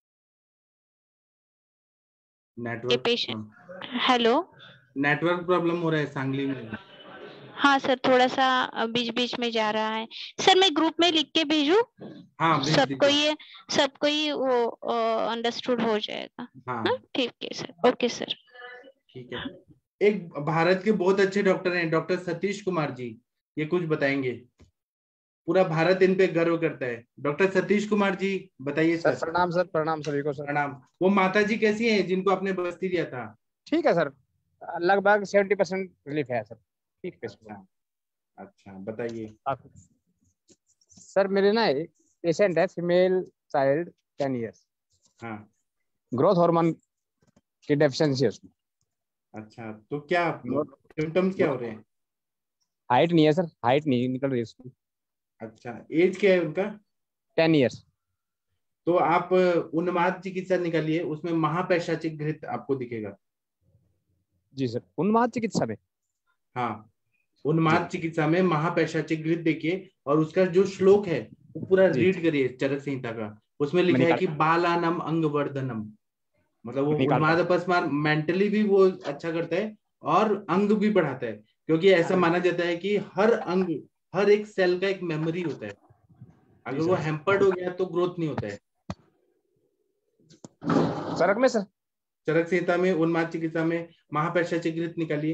ये patient. Network hello. Network problem हो रहा है सांगली में। हाँ सर, थोड़ा सा बीच बीच में जा रहा है सर। मैं ग्रुप में लिख के भेजूं? हाँ भेज दीजिए। सबको ये वो अंडरस्टूड हो जाएगा। हाँ ठीक है सर, ओके सर। ठीक है। एक भारत के बहुत अच्छे डॉक्टर हैं, डॉक्टर सतीश कुमार जी, ये कुछ बताएंगे। पूरा भारत इन पे गर्व करता है। डॉक्टर सतीश कुमार जी बताइए सर। सर। प्रणाम सर, प्रणाम सभी को सर। प्रणाम। वो माता जी कैसी हैं जिनको आपने बस्ती दिया था? ठीक है सर, लगभग 70% रिलीफ है सर। ठीक है अच्छा अच्छा, बताइए। सर मेरे ना एक पेशेंट है, फीमेल चाइल्ड 10 ईयर्स, हाँ ग्रोथ हार्मोन की डेफिशिएंसी है उसमें। अच्छा, तो क्या सिम्टम्स क्या हो रहे हैं? हाइट नहीं है सर, हाइट नहीं निकल रही है उसकी। अच्छा, एज क्या है उनका? 10 ईयर्स। तो आप उन्माद चिकित्सा निकालिए, उसमें महापैशाचिक घृत आपको दिखेगा। जी सर, उन्माद चिकित्सा में? हाँ, उन्माद चिकित्सा में महापैशाचिक घृत देखिए, और उसका जो श्लोक है वो पूरा रीड करिए, चरक संहिता का। उसमें लिखा है कि बालानम अंगवर्धनम, मतलब वो उन्माद अपस्मार मेंटली भी वो अच्छा करता है और अंग भी बढ़ाता है, क्योंकि ऐसा माना जाता है कि हर अंग, हर एक सेल का एक मेमोरी होता है, अगर वो हैम्पर्ड हो गया तो ग्रोथ नहीं होता है। चरक में सर? चरक संहिता में उन्माद चिकित्सा में महापैशाचिकृत निकालिए,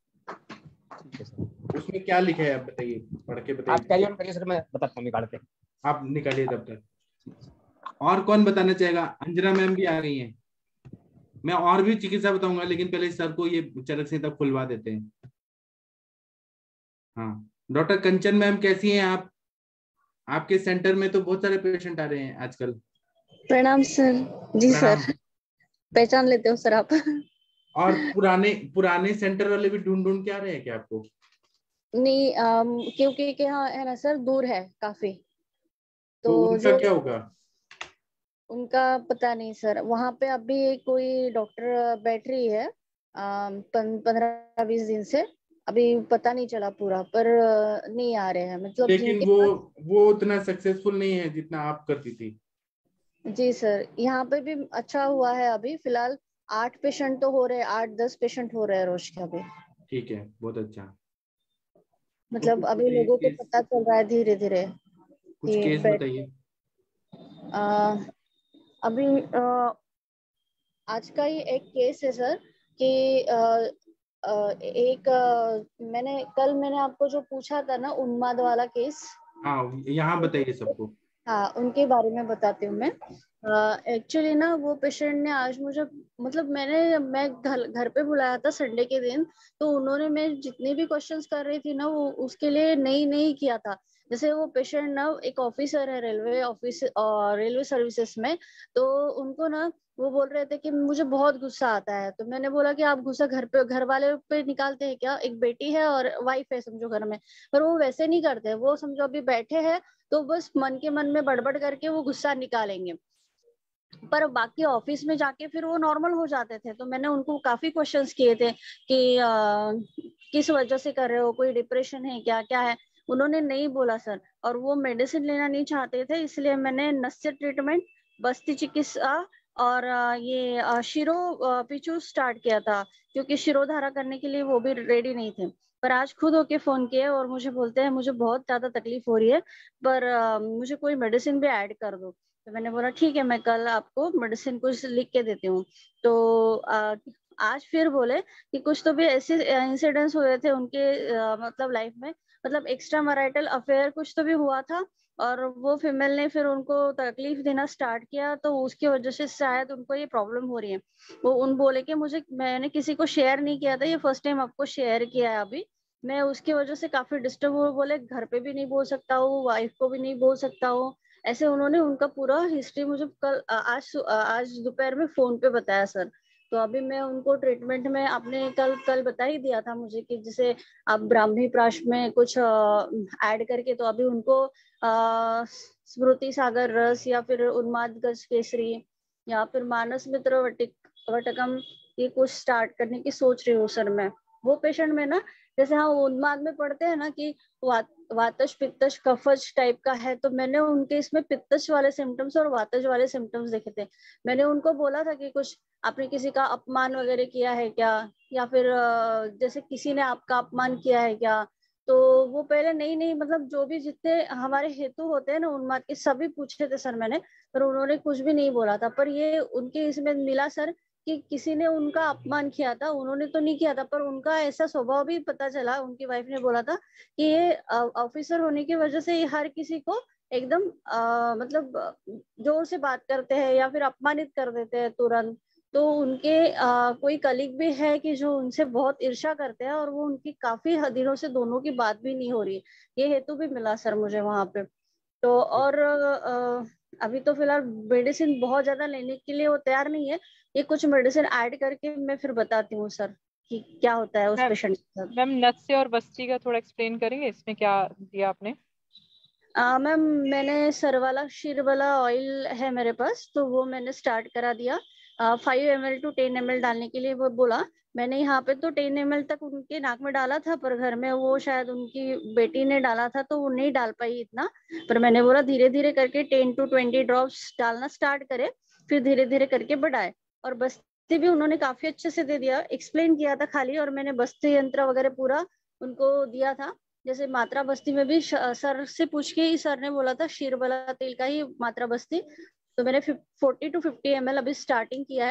उसमें क्या लिखा है आप बताइए, पढ़ के बताइए। आप कैरी ऑन करिए सर, मैं बताता हूँ निकाल के। आप निकालिए तब तक। और कौन बताना चाहेगा? अंजना मैम भी आ गई हैं। मैं और भी चिकित्सा बताऊंगा, लेकिन पहले सर को ये चरक संहिता खुलवा देते हैं। हाँ, डॉक्टर कंचन मैम कैसी हैं आप? आपके सेंटर में तो बहुत सारे पेशेंट आ रहे हैं आजकल। प्रणाम सर। जी प्रणाम। सर, पहचान लेते हो सर आप? और पुराने सेंटर वाले भी ढूंढ ढूंढ के आ रहे हैं क्या आपको? नहीं, क्योंकि क्या है ना सर, दूर है काफी, तो उनका जो क्या होगा? उनका पता नहीं सर। वहां पे अभी कोई डॉक्टर बैठ रही है 15-20 दिन से, अभी पता नहीं चला पूरा, पर नहीं आ रहे हैं मतलब लेकिन जिनके वो उतना सक्सेसफुल नहीं है जितना आप करती थी। जी सर, यहाँ पे भी अच्छा हुआ है। अभी फिलहाल 8 पेशेंट तो हो रहे हैं, 8-10 पेशेंट हो रहे हैं रोज के अभी। ठीक है, बहुत अच्छा। मतलब तो अभी लोगों को पता चल रहा है धीरे धीरे कुछ कि केस बताइए। अभी आज का ही एक केस है सर कि मैंने आपको जो पूछा था ना, उन्माद वाला केस। हाँ, यहाँ बताइए सबको। हाँ, उनके बारे में बताती हूँ मैं। एक्चुअली ना वो पेशेंट ने आज मुझे, मतलब मैं घर पे बुलाया था संडे के दिन, तो उन्होंने, मैं जितने भी क्वेश्चंस कर रही थी ना, वो उसके लिए नहीं किया था। जैसे वो पेशेंट ना एक ऑफिसर है रेलवे सर्विसेज में, तो उनको ना वो बोल रहे थे कि मुझे बहुत गुस्सा आता है। तो मैंने बोला कि आप गुस्सा घर वाले पे निकालते हैं क्या? एक बेटी है और वाइफ है समझो घर में, पर वो वैसे नहीं करते। वो समझो अभी बैठे हैं तो बस मन के मन में बड़बड़ करके वो गुस्सा निकालेंगे, पर बाकी ऑफिस में जाके फिर वो नॉर्मल हो जाते थे। तो मैंने उनको काफी क्वेश्चंस किए थे कि किस वजह से कर रहे हो, कोई डिप्रेशन है क्या, क्या है? उन्होंने नहीं बोला सर, और वो मेडिसिन लेना नहीं चाहते थे। इसलिए मैंने नस्य ट्रीटमेंट, बस्ती चिकित्सा और ये शिरो पिचू स्टार्ट किया था, क्योंकि शिरोधारा करने के लिए वो भी रेडी नहीं थे। पर आज खुद होके फोन किए और मुझे बोलते हैं मुझे बहुत ज्यादा तकलीफ हो रही है, पर मुझे कोई मेडिसिन भी ऐड कर दो। तो मैंने बोला ठीक है, मैं कल आपको मेडिसिन कुछ लिख के देती हूँ। तो आज फिर बोले कि कुछ तो भी ऐसे इंसिडेंट्स हुए थे उनके मतलब लाइफ में, मतलब एक्स्ट्रा मैरिटल अफेयर कुछ तो भी हुआ था, और वो फीमेल ने फिर उनको तकलीफ देना स्टार्ट किया, तो उसकी वजह से शायद उनको ये प्रॉब्लम हो रही है। वो बोले कि मैंने किसी को शेयर नहीं किया था, ये फर्स्ट टाइम आपको शेयर किया है अभी। मैं उसकी वजह से काफी डिस्टर्ब हुआ। बोले घर पे भी नहीं बोल सकता हूँ, वाइफ को भी नहीं बोल सकता हूँ। ऐसे उन्होंने उनका पूरा हिस्ट्री मुझे आज दोपहर में फोन पे बताया सर। तो अभी मैं उनको ट्रीटमेंट में, आपने कल बता ही दिया था मुझे कि जैसे आप ब्राह्मी प्राश में कुछ ऐड करके, तो अभी उनको स्मृति सागर रस या फिर उन्माद गज केसरी या फिर मानस मित्र वटकम, ये कुछ स्टार्ट करने की सोच रही हूँ सर मैं। वो पेशेंट में ना, जैसे हाँ उन्माद में पढ़ते हैं ना कि वातज पित्तज कफज टाइप का है, तो मैंने उनके इसमें पित्तज वाले सिम्टम्स और वातज वाले सिम्टम्स देखे थे। मैंने उनको बोला था कि कुछ आपने किसी का अपमान वगैरह किया है क्या, या फिर जैसे किसी ने आपका अपमान किया है क्या? तो वो पहले नहीं मतलब जो भी जितने हमारे हेतु होते हैं ना उन्माद के, सभी पूछे थे सर मैंने, पर उन्होंने कुछ भी नहीं बोला था। पर ये उनके इसमें मिला सर कि किसी ने उनका अपमान किया था, उन्होंने तो नहीं किया था, पर उनका ऐसा स्वभाव भी पता चला। उनकी वाइफ ने बोला था कि ये ऑफिसर होने की वजह से ये हर किसी को एकदम मतलब जोर से बात करते हैं या फिर अपमानित कर देते हैं तुरंत। तो उनके कोई कलीग भी है कि जो उनसे बहुत ईर्ष्या करते हैं, और वो उनकी काफी दिनों से दोनों की बात भी नहीं हो रही। ये हेतु भी मिला सर मुझे वहां पे। तो और अभी तो फिलहाल मेडिसिन बहुत ज्यादा लेने के लिए वो तैयार नहीं है। ये कुछ मेडिसिन ऐड करके मैं फिर बताती हूँ सर कि क्या होता है उस पेशेंट के साथ। मैम नस्य और बस्ती का थोड़ा एक्सप्लेन करेंगे, इसमें क्या दिया आपने? मैम मैंने सरवाला शीर वाला ऑयल है मेरे पास, तो वो मैंने स्टार्ट करा दिया। 5 ml to 10 ml डालने के लिए वो बोला। मैंने यहाँ पे तो 10 ml तक उनके नाक में डाला था, पर घर में वो शायद उनकी बेटी ने डाला था तो वो नहीं डाल पाई इतना। पर मैंने बोला धीरे धीरे करके 10 to 20 ड्रॉप्स डालना स्टार्ट करे, फिर धीरे धीरे करके बढ़ाए। और बस्ती भी उन्होंने काफी अच्छे से दे दिया, एक्सप्लेन किया था खाली, और मैंने बस्ती यंत्र वगैरह पूरा उनको दिया था। जैसे मात्रा बस्ती में भी सर से पूछ के ही सर ने बोला था शीरबला तेल का ही मात्रा बस्ती। तो मैंने 40 to 50 ml अभी स्टार्टिंग किया है।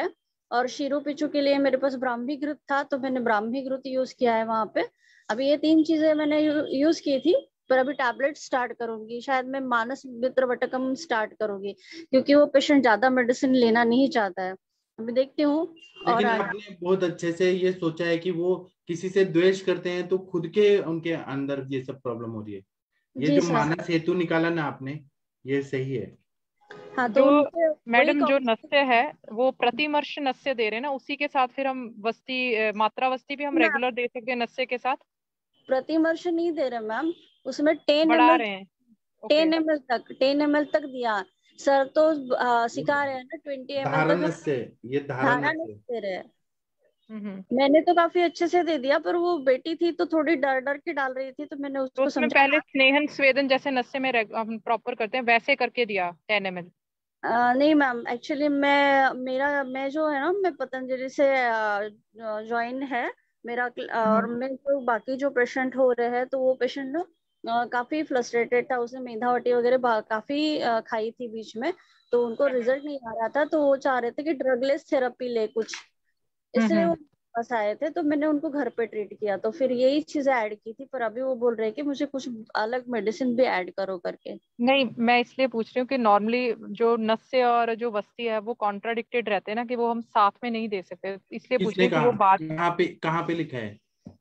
और शीरो पिचू के लिए मेरे पास ब्राह्मी घृत था, तो मैंने ब्राह्मी घृत यूज किया है वहां पे। अभी ये 3 चीजें मैंने यूज की थी, पर अभी टैबलेट स्टार्ट करूंगी, शायद मैं मानस मित्र वटकम स्टार्ट करूंगी, क्योंकि वो पेशेंट ज्यादा मेडिसिन लेना नहीं चाहता है। अभी देखती हूँ। और लेकिन आपने बहुत अच्छे से ये सोचा है कि वो किसी से द्वेष करते हैं तो खुद के उनके अंदर ये सब प्रॉब्लम हो रही है। ये जी जो सर। मानस हेतु निकाला ना आपने, ये सही है। हाँ, तो जो उनसे वही मैडम जो नस्य है वो प्रतिमर्श नस्य दे रहे हैं ना, उसी के साथ फिर हम वस्ती मात्रा वस्ती भी हम ना, रेगुलर दे सकते हैं नस्य के साथ। प्रतिमर्श नहीं दे रहे मैम, उसमें 10 बढ़ा ml रहे हैं। ओके 10 ml तक दिया सर। तो सिखा रहे हैं ना 20 ml तक, धारण से, ये धारण धारा नहीं से। दे रहे। हम्म। मैंने तो काफी अच्छे से दे दिया, पर वो बेटी थी तो थोड़ी डर डर के डाल रही थी, तो मैंने तो उसको उसमें पहले समझाया। स्नेहन स्वेदन जैसे नस्य में हम प्रॉपर करते हैं वैसे करके दिया 10 ml। नहीं मैम, एक्चुअली मैं जो है ना, मैं पतंजलि से ज्वाइन है मेरा और मैं जो बाकी जो पेशेंट हो रहे हैं, तो वो पेशेंट ना काफी फ्रस्ट्रेटेड था, उसने मेधावटी वगैरह काफी खाई थी बीच में, तो उनको रिजल्ट नहीं आ रहा था, तो वो चाह रहे थे कि ड्रगलेस थेरेपी ले कुछ, इसलिए वो पास आए थे, तो मैंने उनको घर पे ट्रीट किया, तो फिर यही चीजें ऐड की थी, पर अभी वो बोल रहे हैं कि मुझे कुछ अलग मेडिसिन भी ऐड करो करके। नहीं, मैं इसलिए पूछ रही हूँ कि नॉर्मली जो नस्य और जो वस्ती है वो कॉन्ट्राडिक्टेड रहते हैं ना, कि वो हम साथ में नहीं दे सकते, इसलिए पूछ किसने रही हूँ कि कहा? वो बात कहाँ पे लिखा है?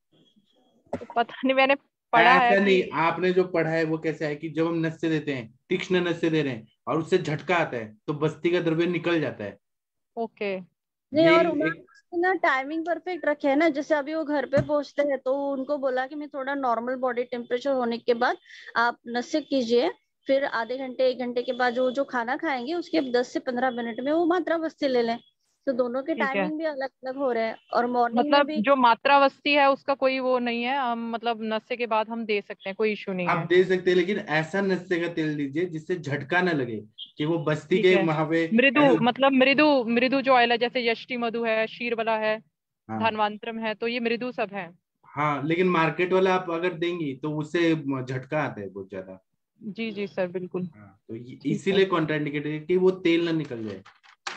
पता नहीं, मैंने पढ़ा है ऐसा कि नहीं, आपने जो पढ़ा है वो कैसा है कि जब हम नस्य देते हैं, तीक्ष्ण नस्य दे रहे हैं और उससे झटका आता है तो बस्ती का द्रव्य निकल जाता है। ओके। नहीं, ये और उन्होंने एक उसकी ना टाइमिंग परफेक्ट रखे है ना, जैसे अभी वो घर पे पहुंचते हैं, तो उनको बोला कि मैं थोड़ा नॉर्मल बॉडी टेम्परेचर होने के बाद आप नस्य कीजिए, फिर आधे घंटे 1 घंटे के बाद जो जो खाना खाएंगे उसके 10 से 15 मिनट में वो मात्रा वस्ती ले लें। तो दोनों के ठीक है, टाइमिंग भी अलग अलग हो रहे हैं, और मॉर्निंग में मतलब भी। जो मात्रा वस्ती है उसका कोई वो नहीं है, हम मतलब नस्य के बाद हम दे सकते हैं, कोई इशू नहीं आप है। दे सकते हैं, लेकिन ऐसा नस्य का तेल दीजिए जिससे झटका ना लगे कि वो बस्ती ठीक के है, वहां पे मृदु, ऐसे। मतलब मृदु मृदु जो ऑयल है, जैसे यष्टि मधु है, शीरबला है, हाँ धनवंतरम है, तो ये मृदु सब है। हाँ, लेकिन मार्केट वाला आप अगर देंगी तो उससे झटका आता है बहुत ज्यादा। जी जी सर, बिल्कुल। हाँ, तो ठीक है। इसीलिए कॉन्ट्राइंडिकेटेड है कि वो तेल ना निकल जाए।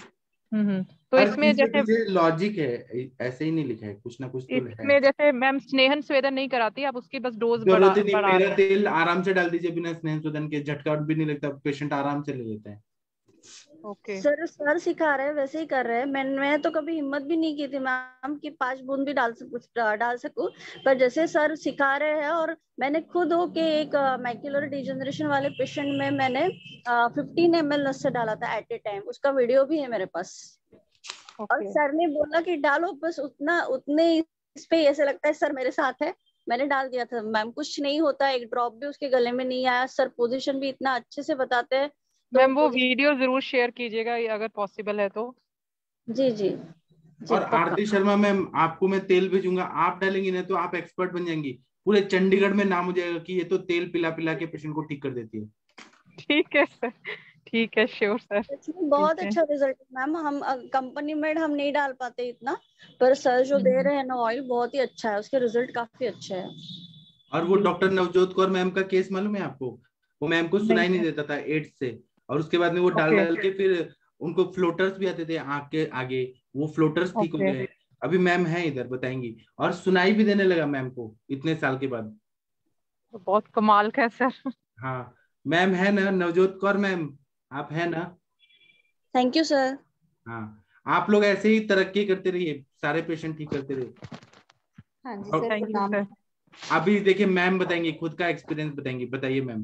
तो हर इसमें चीज के जैसे पीछे लॉजिक है, ऐसे ही नहीं लिखा है, कुछ ना कुछ तो है। इसमें जैसे मैम स्नेहन स्वेदन नहीं कराती, आप उसकी बस डोज जरूरत ही नहीं, बढ़ा रहे मेरा हैं। तेल आराम से डाल दीजिए बिना स्नेह सुदन के, झटका भी नहीं लगता, पेशेंट आराम से ले लेते हैं। ओके। सर सिखा रहे हैं वैसे ही कर रहे हैं। मैं तो कभी हिम्मत भी नहीं की थी मैम कि 5 बूंद भी डाल सकूं, पर जैसे सर सिखा रहे हैं, और मैंने खुद हो के एक मैक्युलर डिजेनरेशन वाले पेशेंट में मैंने 15 ml नस से डाला था एट ए टाइम, उसका वीडियो भी है मेरे पास। और ओके। सर ने बोला कि डालो बस उतना, उतने इस पे ऐसे लगता है सर मेरे साथ है। मैंने डाल दिया था मैम, कुछ नहीं होता, एक ड्रॉप भी उसके गले में नहीं आया, सर पोजीशन भी इतना अच्छे से बताते हैं। तो मैम वो वीडियो जरूर शेयर कीजिएगा अगर पॉसिबल है तो। जी जी जी, और पक्का। आरती शर्मा मैम, आपको मैं तेल भेजूंगा, आप डालेंगी ना तो आप एक्सपर्ट बन जाएंगी, पूरे चंडीगढ़ में नाम हो जाएगा कि ये तो तेल पिला पिला के पेशेंट को ठीक कर देती है। ठीक है सर, ठीक है, श्योर सर। एक्चुअली ठीक बहुत है। अच्छा रिजल्ट है मैम। हम कंपनी मेड हम नहीं डाल पाते इतना, पर सर जो दे रहे हैं ना ऑयल, बहुत ही अच्छा है, उसके रिजल्ट काफी अच्छे हैं। और वो जी। डॉक्टर नवजोत कौर मैम का केस मालूम है आपको? वो मैम को नहीं सुनाई नहीं सर। देता था एड्स से, और उसके बाद में वो डाल ओके। डाल के फिर उनको फ्लोटर्स भी आते थे आंख के आगे, वो फ्लोटर्स ठीक हो ओके। गए। अभी मैम है इधर, बताएंगी, और सुनाई भी देने लगा मैम को इतने साल के बाद। तो बहुत कमाल का है सर। हाँ, मैम है ना नवजोत कौर मैम, आप है ना? Thank you sir. हाँ, आप लोग ऐसे ही तरक्की करते रहिए, सारे पेशेंट ठीक करते रहिए। हाँ जी और सर, थैंक यू प्रणाम। सर। अभी देखिए मैम बताएंगी, खुद का एक्सपीरियंस बताएंगी, बताइए मैम।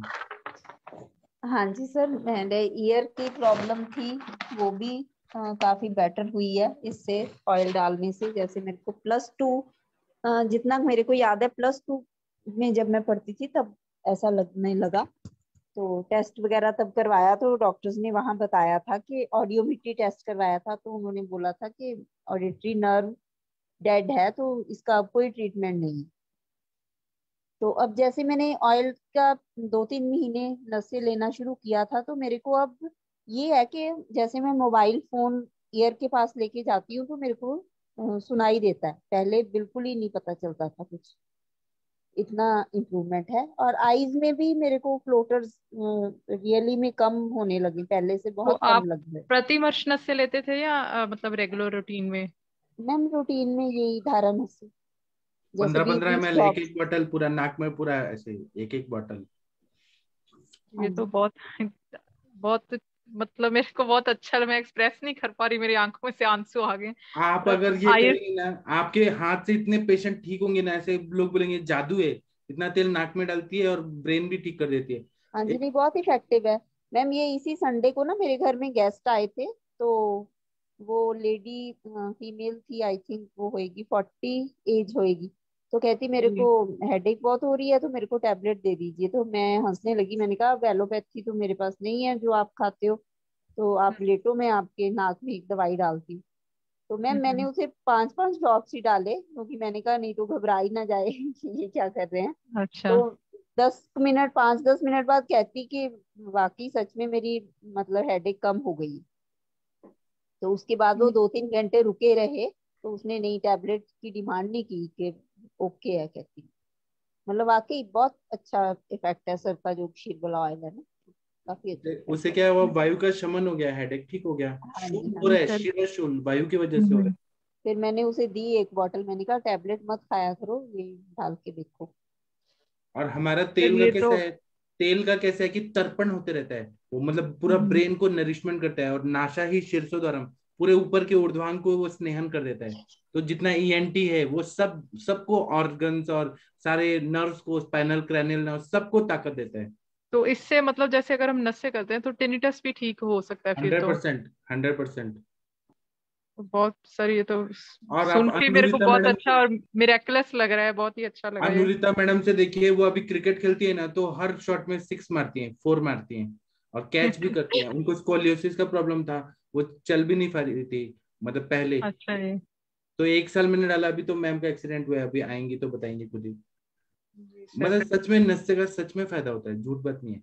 हाँ जी सर, मेरे ईयर की प्रॉब्लम थी, वो भी काफी बेटर हुई है इससे ऑयल डालने से। जैसे मेरे को +2, जितना मेरे को याद है +2 में जब मैं पढ़ती थी तब ऐसा लगने लगा। तो टेस्ट वगैरह तब करवाया, तो डॉक्टर्स ने वहां बताया था कि ऑडियोमेट्री टेस्ट करवाया था, तो उन्होंने बोला था कि ऑडिटरी नर्व डेड है, तो इसका अब कोई ट्रीटमेंट नहीं है। तो अब जैसे मैंने ऑयल का 2-3 महीने नशे लेना शुरू किया था, तो मेरे को अब ये है कि जैसे मैं मोबाइल फोन ईयर के पास लेके जाती हूँ तो मेरे को सुनाई देता है, पहले बिल्कुल ही नहीं पता चलता था कुछ। इतना इम्प्रूवमेंट है। और आईज में भी मेरे को फ्लोटर्स रियली में कम होने लगी, पहले से तो बहुत आप कम लग गए। प्रतिवर्ष नस से लेते थे या मतलब रेगुलर रूटीन में? मैम रूटीन में यही धारण से, जैसे 15-15 20-20 ml एक ड्रॉप्स। एक बॉटल पूरा नाक में, पूरा ऐसे एक एक बॉटल। ये तो बहुत बहुत मतलब मेरे को बहुत अच्छा लगा, मैं एक्सप्रेस नहीं कर पा रही, मेरी आंखों में से आंसू आ गए। आप तो अगर ये आयुष करेंगे ना, आपके हाथ से इतने पेशेंट ठीक होंगे ना, ऐसे लोग बोलेंगे जादू है, इतना तेल नाक में डालती है और ब्रेन भी ठीक कर देती है। हाँ जी, नहीं बहुत इफेक्टिव है मैम। ये इसी संडे को ना मेरे घर में गेस्ट आए थे, तो वो लेडी फीमेल थी, आई थिंक वो होएगी 40 एज होएगी। तो कहती मेरे को जी। हेडेक बहुत हो रही है, तो मेरे को टैबलेट दे दीजिए। तो मैं हंसने लगी, मैंने कहा एलोपैथी तो मेरे पास नहीं है जो आप खाते हो, तो आप लेटो, मैं आपके नाक में एक दवाई डालती हूँ। तो मैम मैंने उसे 5-5 ड्रॉप्स ही डाले, क्योंकि मैंने कहा नहीं तो घबरा ही ना जाए कि ये क्या कर रहे हैं। अच्छा। तो 10 मिनट, 5-10 मिनट बाद कहती कि वाकई सच में मेरी मतलब हेडेक कम हो गई। तो उसके बाद वो 2-3 घंटे रुके रहे, तो उसने नई टैबलेट की डिमांड नहीं की कि ओके है, कहती मतलब वाकई बहुत अच्छा इफेक्ट है सर का, जो शीरबला ऑयल है ना, काफी अच्छा इफेक्ट उसे है। क्या हुआ, वायु का शमन हो गया, हेडेक ठीक हो गया। हाँ शूल जी, हाँ हो रहा जी है, सर। शिरशूल वायु की वजह से हो रहा है। फिर मैंने उसे दी एक बोतल, मैंने कहा टैबलेट मत खाया करो, ये डाल के देखो। और हमारा सर तेल का ये कैसा तो है, तेल का कैसा है कि तर्पण होते रहता है वो, मतलब पूरा ब्रेन को नरिशमेंट करता है, और नाशा ही शीर्षोद्वारम पूरे ऊपर के ऊर्ध्वांग को वो स्नेहन कर देता है। तो जितना ईएनटी है वो सब सबको ऑर्गन्स और सारे नर्व्स को, स्पाइनल क्रैनियल नर्व सबको ताकत देता है। तो इससे मतलब जैसे अगर हम नस से करते हैं तो टिनिटस भी ठीक हो सकता है फिर तो? 100%, 100%। बहुत सर ये तो और आप सुन के मेरे को अनुरिता बहुत मैडम अच्छा और मिरेकलस लग रहा है, बहुत ही अच्छा लगा ये। अनुरिता मैडम से देखिए, वो अभी क्रिकेट खेलती है ना, तो हर शॉट में 6 मारती हैं, 4 मारती हैं, और कैच भी करती हैं। उनको स्कोलियोसिस का प्रॉब्लम था, वो चल भी नहीं पा रही थी मतलब पहले। अच्छा जी। तो 1 साल मैंने डाला, अभी तो मैम का एक्सीडेंट हुआ है, अभी आएंगी तो बताएंगे खुद ही। जी मतलब सर। सच में नस्से का सच में फायदा होता है, झूठ बात नहीं है।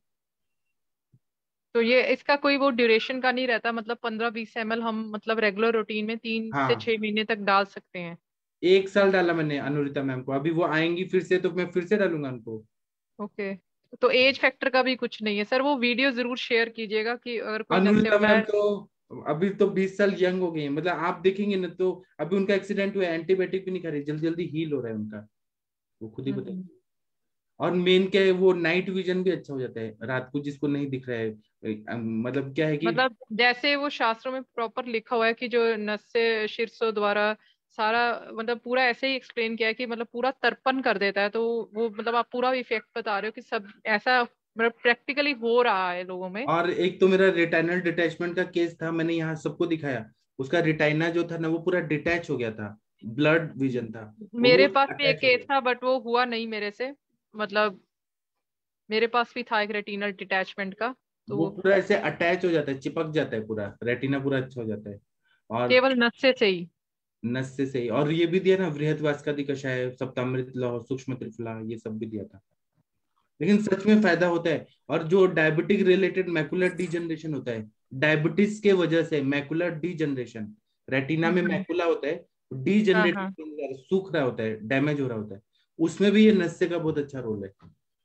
तो ये इसका कोई वो ड्यूरेशन का नहीं रहता, मतलब 15-20 ml हम मतलब रेगुलर रूटीन में 3 से 6 महीने तक डाल सकते हैं? 1 साल डाला मैंने अनुरिता मैम को, अभी वो आएंगी फिर से तो मैं फिर से डालूंगा उनको। ओके। तो एज फैक्टर का भी कुछ नहीं है सर? वो वीडियो जरूर शेयर कीजिएगा कि अगर कोई नस से अनुरिता मैम मैं। तो अभी तो 20 साल यंग हो गई है, मतलब आप देखेंगे ना, तो अभी उनका एक्सीडेंट हुआ है, एंटीबायोटिक भी नहीं खा रही, जल्दी जल्दी हील हो रहा है उनका, वो खुद ही हम्म। बताएंगे। और मेन क्या है, वो नाइट विजन भी अच्छा हो जाता है रात को, जिसको नहीं दिख रहा है। मतलब क्या है कि मतलब जैसे वो शास्त्रों में प्रॉपर लिखा हुआ है कि जो नस से शीर्षों द्वारा सारा मतलब पूरा ऐसे ही एक्सप्लेन किया है कि मतलब पूरा तर्पण कर देता है, तो वो मतलब आप पूरा इफेक्ट बता रहे हो कि सब ऐसा मतलब प्रैक्टिकली हो रहा है लोगों में। और एक तो मेरा रेटाइनल डिटैचमेंट का केस था, मैंने यहाँ सबको दिखाया, उसका रेटाइना जो था ना वो पूरा डिटैच हो गया था, ब्लड विजन था, वो मेरे पास भी एक अटैच हो केस गया। था बट वो हुआ नहीं मेरे से, मतलब मेरे पास भी था एक रेटिनल डिटैचमेंट का। वो तो पूरा ऐसे अटैच हो जाता है, चिपक जाता है पूरा, रेटिना पूरा अच्छा हो जाता है। और केवल नस से ही? नस से सही, और ये भी दिया ना बृहद्वास्कादि कषाय, सप्तामृत लौह, सूक्ष्म त्रिफला, ये सब भी दिया था। लेकिन सच में फायदा होता है। और जो डायबिटिक रिलेटेड मैकुलर डीजनरेशन होता है, डायबिटीज के वजह से मैकुलर डीजनरेशन, रेटिना में हम्म। मैकुला होता है, हाँ डीजनरेट हाँ। सूख रहा होता है, डैमेज हो रहा होता है, उसमें भी ये नस्से का बहुत अच्छा रोल है।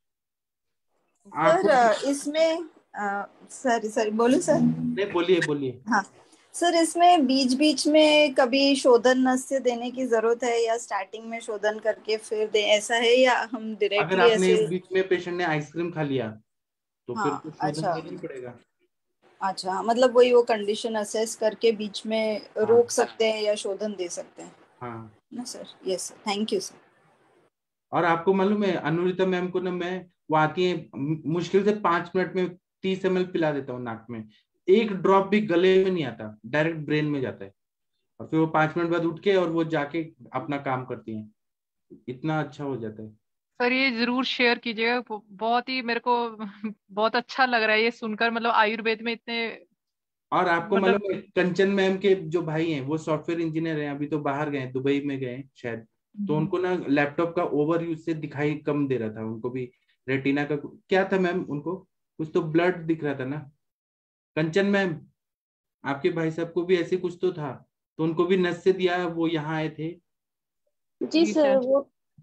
आपको सर इसमें सॉरी सॉरी बोलूं सर? नहीं, बोलिए बोलिए। हाँ सर, इसमें बीच बीच में कभी शोधन नस्य देने की जरूरत है, या स्टार्टिंग में शोधन करके फिर दे, ऐसा है, या हम अगर डायरेक्टली आपने ऐसे? बीच में पेशेंट ने आइसक्रीम खा लिया तो फिर हाँ तो शोधन अच्छा। देना ही पड़ेगा। अच्छा, मतलब वही वो कंडीशन असेस करके बीच में रोक हाँ सकते हैं या शोधन दे सकते हैं हाँ। ना sir? Yes sir, thank you sir. और आपको मालूम है अनुरिता मैम को ना, मैं वो आती है मुश्किल से 5 मिनट में 30 ml पिला देता हूँ नाक में, एक ड्रॉप भी गले में नहीं आता, डायरेक्ट ब्रेन में जाता है, और फिर वो 5 मिनट बाद उठ के और वो जाके अपना काम करती हैं, इतना अच्छा हो जाता है। सर ये जरूर शेयर कीजिएगा, बहुत ही मेरे को बहुत अच्छा लग रहा है ये सुनकर, मतलब आयुर्वेद में इतने और आपको मतलब। मालूम है कंचन मैम के जो भाई हैं वो सॉफ्टवेयर इंजीनियर हैं, अभी तो बाहर गए, दुबई में गए शायद, तो उनको ना लैपटॉप का ओवर यूज से दिखाई कम दे रहा था, उनको भी रेटिना का क्या था मैम, उनको कुछ तो ब्लड दिख रहा था ना, कंचन मैम, आपके भाई साहब को भी ऐसे कुछ तो था, तो उनको भी नस से दिया, वो यहाँ आए थे। जी जी सर, सर। वो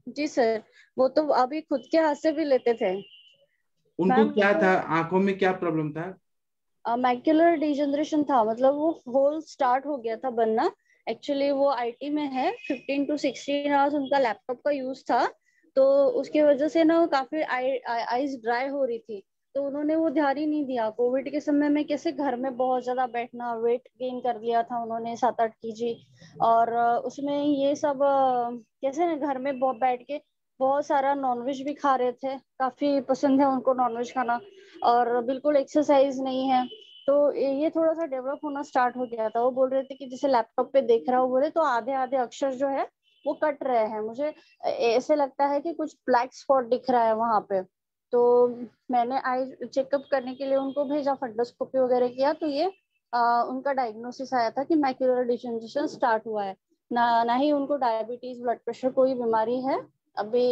जी सर, वो तो अभी खुद के हाथ से भी लेते थे। उनको मैम क्या था, आंखों में क्या प्रॉब्लम था? मैक्युलर डिजनरेशन था, मतलब वो होल स्टार्ट हो गया था बनना। एक्चुअली वो आईटी में है, 15 to 16 आवर्स उनका लैपटॉप का यूज था, तो उसकी वजह से ना वो काफी आईज ड्राई हो रही थी। तो उन्होंने वो ध्यान ही नहीं दिया। कोविड के समय में कैसे घर में बहुत ज्यादा बैठना, वेट गेन कर लिया था उन्होंने 7-8 kg। और उसमें ये सब कैसे ना घर में बहुत बैठ के बहुत सारा नॉनवेज भी खा रहे थे, काफी पसंद है उनको नॉनवेज खाना, और बिल्कुल एक्सरसाइज नहीं है। तो ये थोड़ा सा डेवलप होना स्टार्ट हो गया था। वो बोल रहे थे कि जैसे लैपटॉप पे देख रहा हूँ, बोले तो आधे आधे अक्षर जो है वो कट रहे हैं, मुझे ऐसे लगता है कि कुछ ब्लैक स्पॉट दिख रहा है वहां पे। तो मैंने आई चेकअप करने के लिए उनको भेजा, फंडोस्कोपी वगैरह किया, तो ये उनका डायग्नोसिस आया था कि मैक्युलर डिजनरेशन स्टार्ट हुआ है। ना ही उनको डायबिटीज, ब्लड प्रेशर, कोई बीमारी है। अभी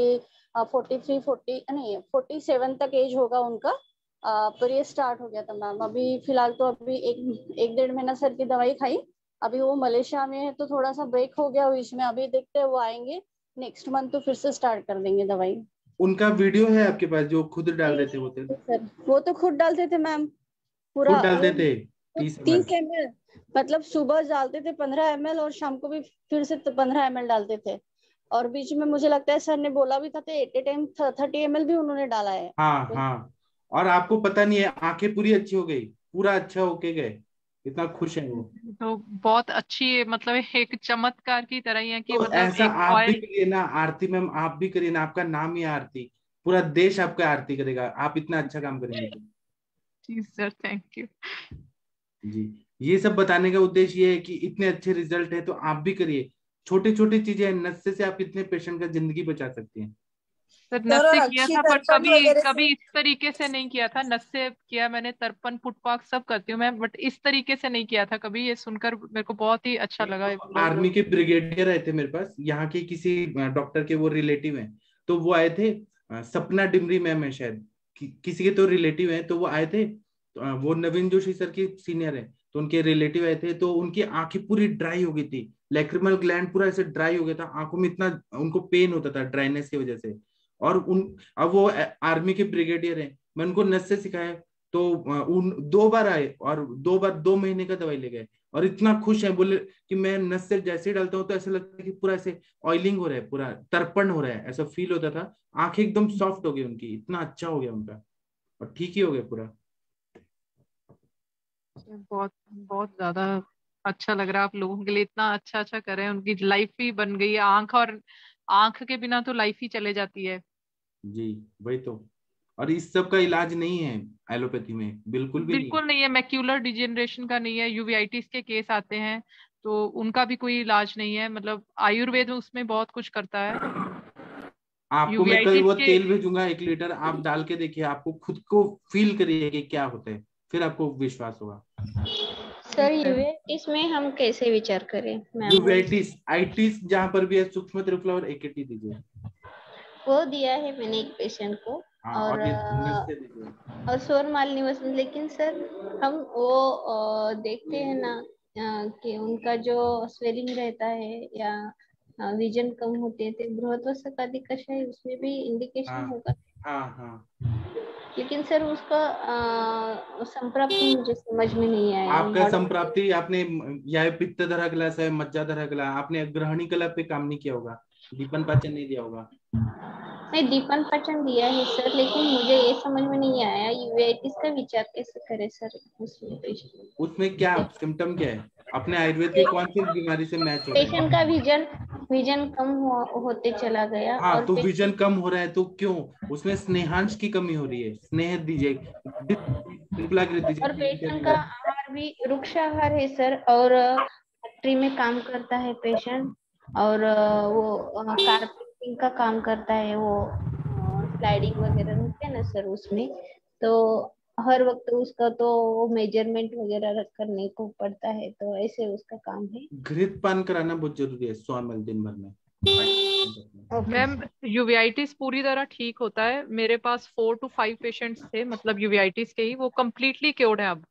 47 तक एज होगा उनका। पर ये स्टार्ट हो गया था मैम। अभी फिलहाल तो अभी एक 1.5 महीना सर की दवाई खाई। अभी वो मलेशिया में है तो थोड़ा सा ब्रेक हो गया बीच में, अभी देखते हैं वो आएंगे नेक्स्ट मंथ तो फिर से स्टार्ट कर देंगे दवाई। उनका वीडियो है आपके पास जो खुद डाल रहे थे वो थे? सर वो तो खुद डालते थे मैम, खुद पूरा डालते थे 30 ml? 30 ml, मतलब सुबह डालते थे 15 ml और शाम को भी फिर से 15 ml डालते थे। और बीच में मुझे लगता है सर ने बोला भी था तो एट ए टाइम 30 ml भी उन्होंने डाला है। हाँ हाँ। और आपको पता नहीं है, आंखें पूरी अच्छी हो गई, पूरा अच्छा होके गए, इतना खुश है वो। तो बहुत अच्छी, मतलब एक चमत्कार की तरह ही है कि तो मतलब ऐसा एक आप भी ऑयल। करिए ना आरती मैम, आप भी करिए ना, आपका नाम ही है आरती, पूरा देश आपका आरती करेगा, आप इतना अच्छा काम करेंगे तो। जी सर, थैंक यू। जी, ये सब बताने का उद्देश्य ये है कि इतने अच्छे रिजल्ट है तो आप भी करिए। छोटे छोटे चीजें हैं, नस्से से आप कितने पेशेंट का जिंदगी बचा सकती हैं। सर सर और नस्से किया अक्षी था, पर दर्पण कभी वगैरह कभी से। इस तरीके से नहीं किया था। नस्से किया मैंने, तर्पण, फुटपाथ सब करती हूँ मैं, बट इस तरीके से नहीं किया था कभी। ये सुनकर मेरे को बहुत ही अच्छा लगा ये पूरा। आर्मी के ब्रिगेडियर आए थे मेरे पास, यहाँ के किसी डॉक्टर के वो रिलेटिव हैं, तो वो आए थे। सपना डिमरी मैम है शायद, किसी के तो रिलेटिव हैं, तो वो आए थे। वो नवीन जोशी सर की सीनियर है, तो उनके रिलेटिव आए थे, तो उनकी आंखें पूरी ड्राई हो गई थी, लैक्रिमल ग्लैंड पूरा ऐसे ड्राई हो गया था, आंखों में इतना उनको पेन होता था ड्राइनेस की वजह से। और अब वो आर्मी के ब्रिगेडियर हैं, मैं उनको नस से सिखाया, तो उन 2 बार आए और 2 महीने का दवाई ले गए, और इतना खुश है, बोले कि मैं नस से जैसे ही डालता हूँ तो ऐसा लगता है कि पूरा ऐसे ऑयलिंग हो रहा है, पूरा तर्पण हो रहा है, ऐसा फील होता था। आंखें एकदम सॉफ्ट हो गई उनकी, इतना अच्छा हो गया उनका, और ठीक ही हो गया पूरा। बहुत बहुत ज्यादा अच्छा लग रहा है, आप लोगों के लिए इतना अच्छा अच्छा कर रहे हैं। उनकी लाइफ ही बन गई है आंख, और आंख के बिना तो लाइफ ही चले जाती है। जी, वही तो। और इस सब का इलाज नहीं है एलोपैथी में, बिल्कुल भी नहीं। बिल्कुल नहीं है, मैक्यूलर डिजेनरेशन का नहीं है। यूवीआईटीज के केस आते हैं तो उनका भी कोई इलाज नहीं है। मतलब आयुर्वेद में उसमें बहुत कुछ करता है। आपको मैं कल यूवीआईटीज वो के। तेल भेजूंगा 1 लीटर, आप डाल के देखिए, आपको खुद को फील करिए कि क्या होता है, फिर आपको विश्वास होगा। सर यूवेटिस में हम कैसे विचार करें मैम? यूवेटिस आइटिस जहां पर भी है, सूक्ष्म त्रिफ्लावर एकेटी दीजिए। वो दिया है मैंने एक पेशेंट को। हाँ, और ये नस्से दीजिए। और शोर माल निवास में, लेकिन सर हम वो देखते हैं ना कि उनका जो स्वेलिंग रहता है या विजन कम होते थे, बृहत्वसक आदि कषाय, उसमें भी इंडिकेशन हाँ होगा। हाँ हाँ। लेकिन सर उसका संप्राप्ति मुझे समझ में नहीं आया। आपका संप्राप्ति, आपने या पित्त धरा ग्लास है, मज्जा धरा ग्लास, आपने ग्रहणी कला पे काम नहीं किया होगा, दीपन पाचन नहीं दिया होगा। नहीं, दीपन पाचन दिया है सर, लेकिन मुझे ये समझ में नहीं आया यूवेटिस का विचार कैसे करे सर उसमें। उसमें क्या सिम्टम क्या है, अपने आयुर्वेद की कौन सी बीमारी से मैच हो रहा है? पेशेंट का विजन कम होते चला गया। हाँ, और तो विजन कम हो रहा है तो क्यों? उसमें स्नेहांश की कमी हो रही है, स्नेह दीजिए, और पेशेंट का आहार भी रुक्ष आहार है सर, और फैक्ट्री में काम करता है पेशेंट, और वो कारपेंटिंग का काम करता है, वो स्लाइडिंग वगैरह रहते हैं ना सर उसमें, तो हर वक्त उसका तो मेजरमेंट वगैरह करने को पड़ता है, तो ऐसे उसका काम है। घृत पान कराना बहुत जरूरी है 100 ml दिन भर में। मैम यूवीआईटीज पूरी तरह ठीक होता है। मेरे पास 4 to 5 पेशेंट्स थे, मतलब यूवीआईटीज के ही, वो कम्प्लीटली क्योर्ड है अब।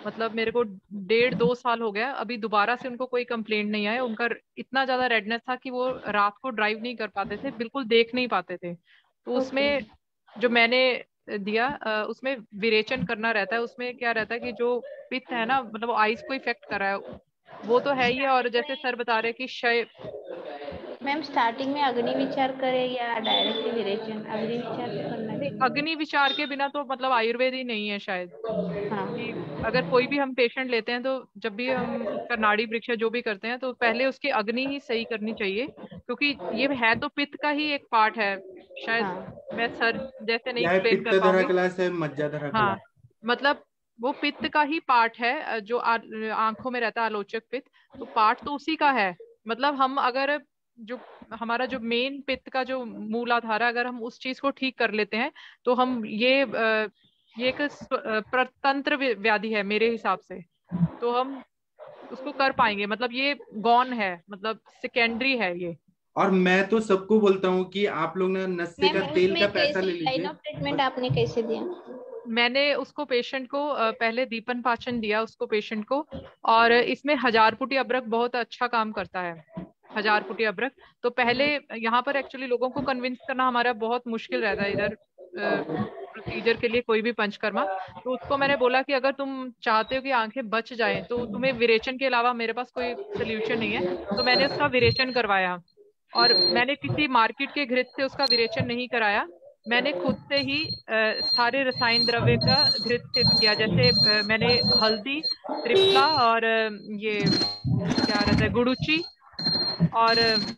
मतलब मेरे को 1.5-2 साल हो गया, अभी दोबारा से उनको कोई कंप्लेंट नहीं आया। उनका इतना ज्यादा रेडनेस था कि वो रात को ड्राइव नहीं कर पाते थे, बिल्कुल देख नहीं पाते थे। तो उसमें जो मैंने दिया उसमें विरेचन करना रहता है। उसमें क्या रहता है कि जो पित्त है ना, मतलब वो आइज को इफेक्ट कर रहा है, वो तो है ही है। और जैसे सर बता रहे कि क्षय, मैम स्टार्टिंग में अग्नि विचार करें या डायरेक्टली विरेचन? अग्नि विचार तो करना नहीं, चाहिए। अग्नि विचार के बिना तो मतलब आयुर्वेद ही नहीं है शायद। हाँ कि अगर कोई भी हम पेशेंट लेते हैं तो जब भी हम उसका नाड़ी परीक्षा जो भी करते हैं तो पहले उसकी अग्नि ही सही करनी चाहिए, क्योंकि ये है तो पित्त का ही एक पार्ट है शायद। मैं सर जैसे नहीं क्या है, एक्सप्लेन कर पित्तधरा पाऊंगी। क्लास है, मज्जाधरा हाँ, क्लास? मतलब वो पित्त का ही पार्ट है, जो आंखों में रहता है आलोचक पित्त, तो पार्ट तो उसी का है। मतलब हम अगर जो हमारा जो मेन पित्त का जो मूलाधार है, अगर हम उस चीज को ठीक कर लेते हैं तो हम ये एक प्रतंत्र व्याधि है मेरे हिसाब से, तो हम उसको कर पाएंगे। मतलब ये गौन है, मतलब सेकेंडरी है ये। और मैं तो सबको बोलता हूँ कि आप लोग ना नस्से मैम का तेल उसमें का पैसा कैसे ले लाइन लीजिए। ऑफ ट्रीटमेंट आपने कैसे दिया? मैंने उसको पेशेंट को पहले दीपन पाचन दिया उसको पेशेंट को, और इसमें 1000 पुटी अबरक बहुत अच्छा काम करता है। 1000 पुटी अबरक तो पहले यहाँ पर एक्चुअली लोगों को कन्विंस करना हमारा बहुत मुश्किल रहता है इधर प्रोसीजर के लिए, कोई भी पंचकर्मा। तो उसको मैंने बोला कि अगर तुम चाहते हो कि आंखें बच जाएं तो तुम्हें विरेचन के अलावा मेरे पास कोई सोल्यूशन नहीं है। तो मैंने उसका विरेचन करवाया, और मैंने किसी मार्केट के घृत से उसका विरेचन नहीं कराया। मैंने खुद से ही सारे रसायन द्रव्य का घृत सिद्ध किया। जैसे मैंने हल्दी, त्रिफला और ये क्या रहता है गुड़ुची, और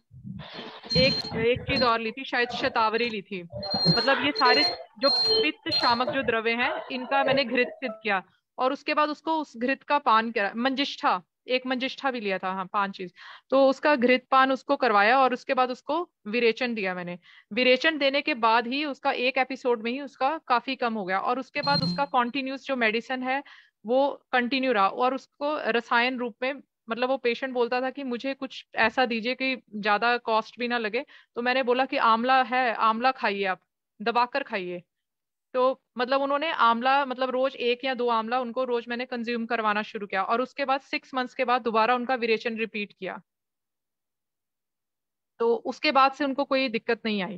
एक एक चीज और ली थी, शायद शतावरी ली थी। मतलब ये सारे जो पित्त शामक जो द्रव्य हैं इनका मैंने घृत सिद्ध किया। और उसके बाद उसको उस घृत का पान करा, मंजिष्ठा, एक मंजिष्ठा भी लिया था, हाँ 5 चीज। तो उसका घृत पान उसको करवाया, और उसके बाद उसको विरेचन दिया मैंने। विरेचन देने के बाद ही उसका एक एपिसोड में ही उसका काफी कम हो गया, और उसके बाद उसका कॉन्टिन्यूस जो मेडिसिन है वो कंटिन्यू रहा। और उसको रसायन रूप में, मतलब वो पेशेंट बोलता था कि मुझे कुछ ऐसा दीजिए कि ज्यादा कॉस्ट भी ना लगे। तो मैंने बोला कि आंवला है, आंवला खाइए, आप दबाकर खाइए। तो मतलब उन्होंने आंवला, मतलब रोज 1 या 2 आंवला उनको रोज मैंने कंज्यूम करवाना शुरू किया, और उसके बाद 6 मंथ्स के बाद दोबारा उनका विरेचन रिपीट किया। तो उसके बाद से उनको कोई दिक्कत नहीं आई।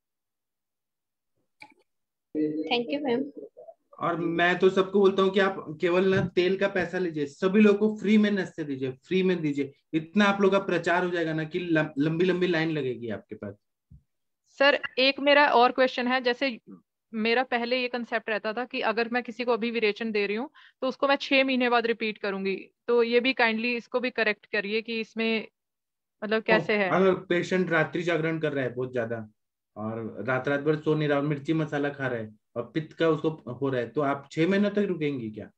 Thank you ma'am. और मैं तो सबको बोलता हूँ कि आप केवल ना तेल का पैसा लीजिए, सभी लोगों को फ्री में नस्से दीजिए, फ्री में दीजिए। इतना आप लोग का प्रचार हो जाएगा ना कि लंबी लंबी लाइन लगेगी आपके पास। सर एक मेरा और क्वेश्चन है। जैसे मेरा पहले ये कंसेप्ट रहता था कि अगर मैं किसी को अभी विरेचन दे रही हूँ तो उसको मैं 6 महीने बाद रिपीट करूंगी। तो ये भी काइंडली इसको भी करेक्ट करिए कि इसमें मतलब कैसे है। अगर पेशेंट रात्रि जागरण कर रहा है बहुत ज्यादा, और रात रात भर सो नहीं रहा, और मिर्ची मसाला खा रहा है, और पित्त का उसको हो रहा है, तो आप 6 महीने तक रुकेंगी क्या?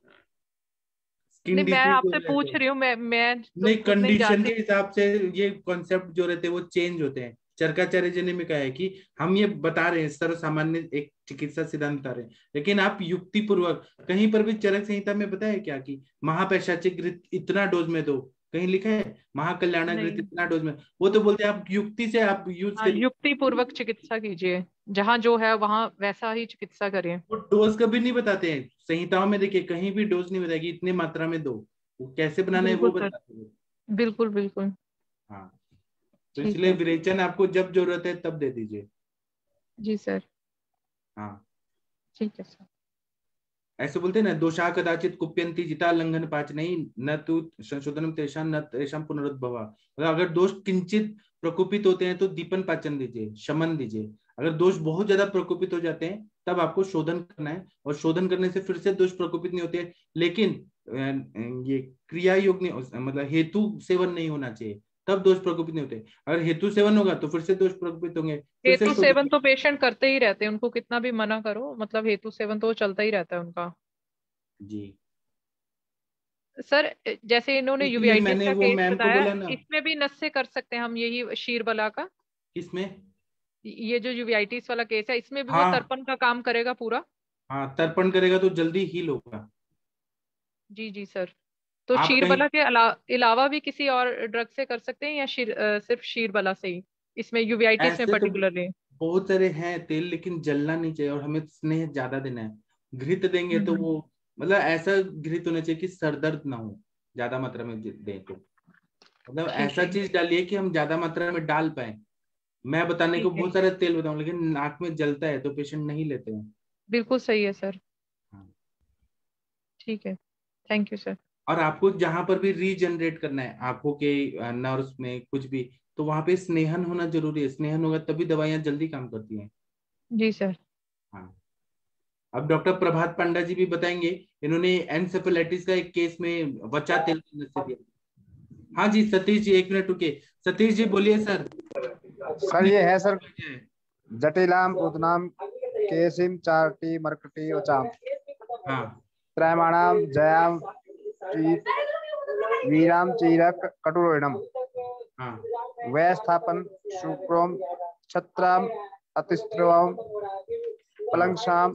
स्किन नहीं, मैं डिसीज हो आपसे रहा है पूछ तो रही हूँ, मैं तो नहीं, खुद नहीं कंडीशन जानती। के हिसाब से ये कॉन्सेप्ट जो रहते हैं वो चेंज होते हैं। चरकाचार्य जी ने भी कहा है कि हम ये बता रहे हैं, सर्व सामान्य एक चिकित्सा सिद्धांत बता रहे हैं, लेकिन आप युक्ति पूर्वक, कहीं पर भी चरक संहिता में बताया क्या कि महापैशाचिक घृत इतना डोज में दो, कहीं लिखा है महाकल्याण घृत नहीं, इतना डोज में? वो तो बोलते हैं आप युक्ति से आप यूज हाँ, करिए। युक्ति पूर्वक चिकित्सा कीजिए, जहाँ जो है वहां वैसा ही चिकित्सा करिए। वो डोज कभी नहीं बताते हैं संहिताओं में, देखिए कहीं भी डोज नहीं बताएगी इतनी मात्रा में दो, वो कैसे बनाना है बिल्कुल वो सर, बताते हैं। बिल्कुल बिल्कुल। हाँ, तो ठीक इसलिए है। विरेचन आपको जब जरूरत है तब दे दीजिए। जी सर। हाँ, ठीक है सर। ऐसे बोलते हैं ना, दोषा कदाचित कुप्यंती जिता लंघन पाच नहीं, न तू संशोधनम तेषां न तेषां पुनरुद्भव। मतलब अगर दोष किंचित प्रकोपित होते हैं तो दीपन पाचन दीजिए, शमन दीजिए। अगर दोष बहुत ज्यादा प्रकोपित हो जाते हैं तब आपको शोधन करना है, और शोधन करने से फिर से दोष प्रकोपित नहीं होते। लेकिन ये क्रिया योग नहीं, मतलब हेतु सेवन नहीं होना चाहिए, तब दोष प्रकोपित नहीं होते। अगर हेतु सेवन होगा तो फिर से दोष प्रकोपित होंगे, फिर से हेतु सेवन शोधन। तो पेशेंट करते ही रहते हैं, उनको कितना भी मना करो, मतलब हेतु सेवन तो चलता ही रहता है उनका। जी, सर जैसे इन्होंने इसलिए यूवीआईटिस मैंने का वो केस मैम को बताया, बोला ना। इसमें भी नस से कर सकते हैं हम यही शीरबला का। किसमें? ये जो यूवीआईटिस वाला केस है इसमें भी वो हाँ तर्पण का काम करेगा पूरा। हाँ, तर्पण करेगा तो जल्दी हील होगा। जी जी सर। तो आप कहीं, शीरबला के अलावा भी किसी और ड्रग से कर सकते हैं, या सिर्फ शीरबला से ही इसमें यूवीआईटिस में ऐसे तो पर्टिकुलरली? बहुत सारे हैं तेल, लेकिन जलना नहीं चाहिए और हमें स्नेह ज्यादा देना है। घृत देंगे तो वो मतलब ऐसा घृत होना चाहिए कि सर दर्द ना हो, ज्यादा मात्रा में दें तो। मतलब ऐसा चीज डालिए कि हम ज्यादा मात्रा में डाल पाए। मैं बताने को बहुत सारे तेल बताऊं, लेकिन नाक में जलता है तो पेशेंट नहीं लेते हैं। बिल्कुल सही है सर। हाँ। ठीक है, थैंक यू सर। और आपको जहां पर भी रीजनरेट करना है आंखों के नर्व्स में कुछ भी, तो वहां पे स्नेहन होना जरूरी है। स्नेहन होगा तभी दवाइयां जल्दी काम करती हैं। जी सर। हाँ। अब डॉक्टर प्रभात पांडा जी भी बताएंगे। इन्होंने एनसेफेलाइटिस का एक केस में वचा तेल से दिया। हाँ जी सतीश जी, एक मिनट रुके। सतीश जी बोलिए सर। सर ये है सर, जटिलाम उदनाम केसिम चार्टी मरकटी वचाम हाँ त्रयमाणाम जयाम वीराम चीरक कटुरोइणम हाँ वैस्थापन शुक्रोम छत्राम अतिस्त्रवम पलंगशाम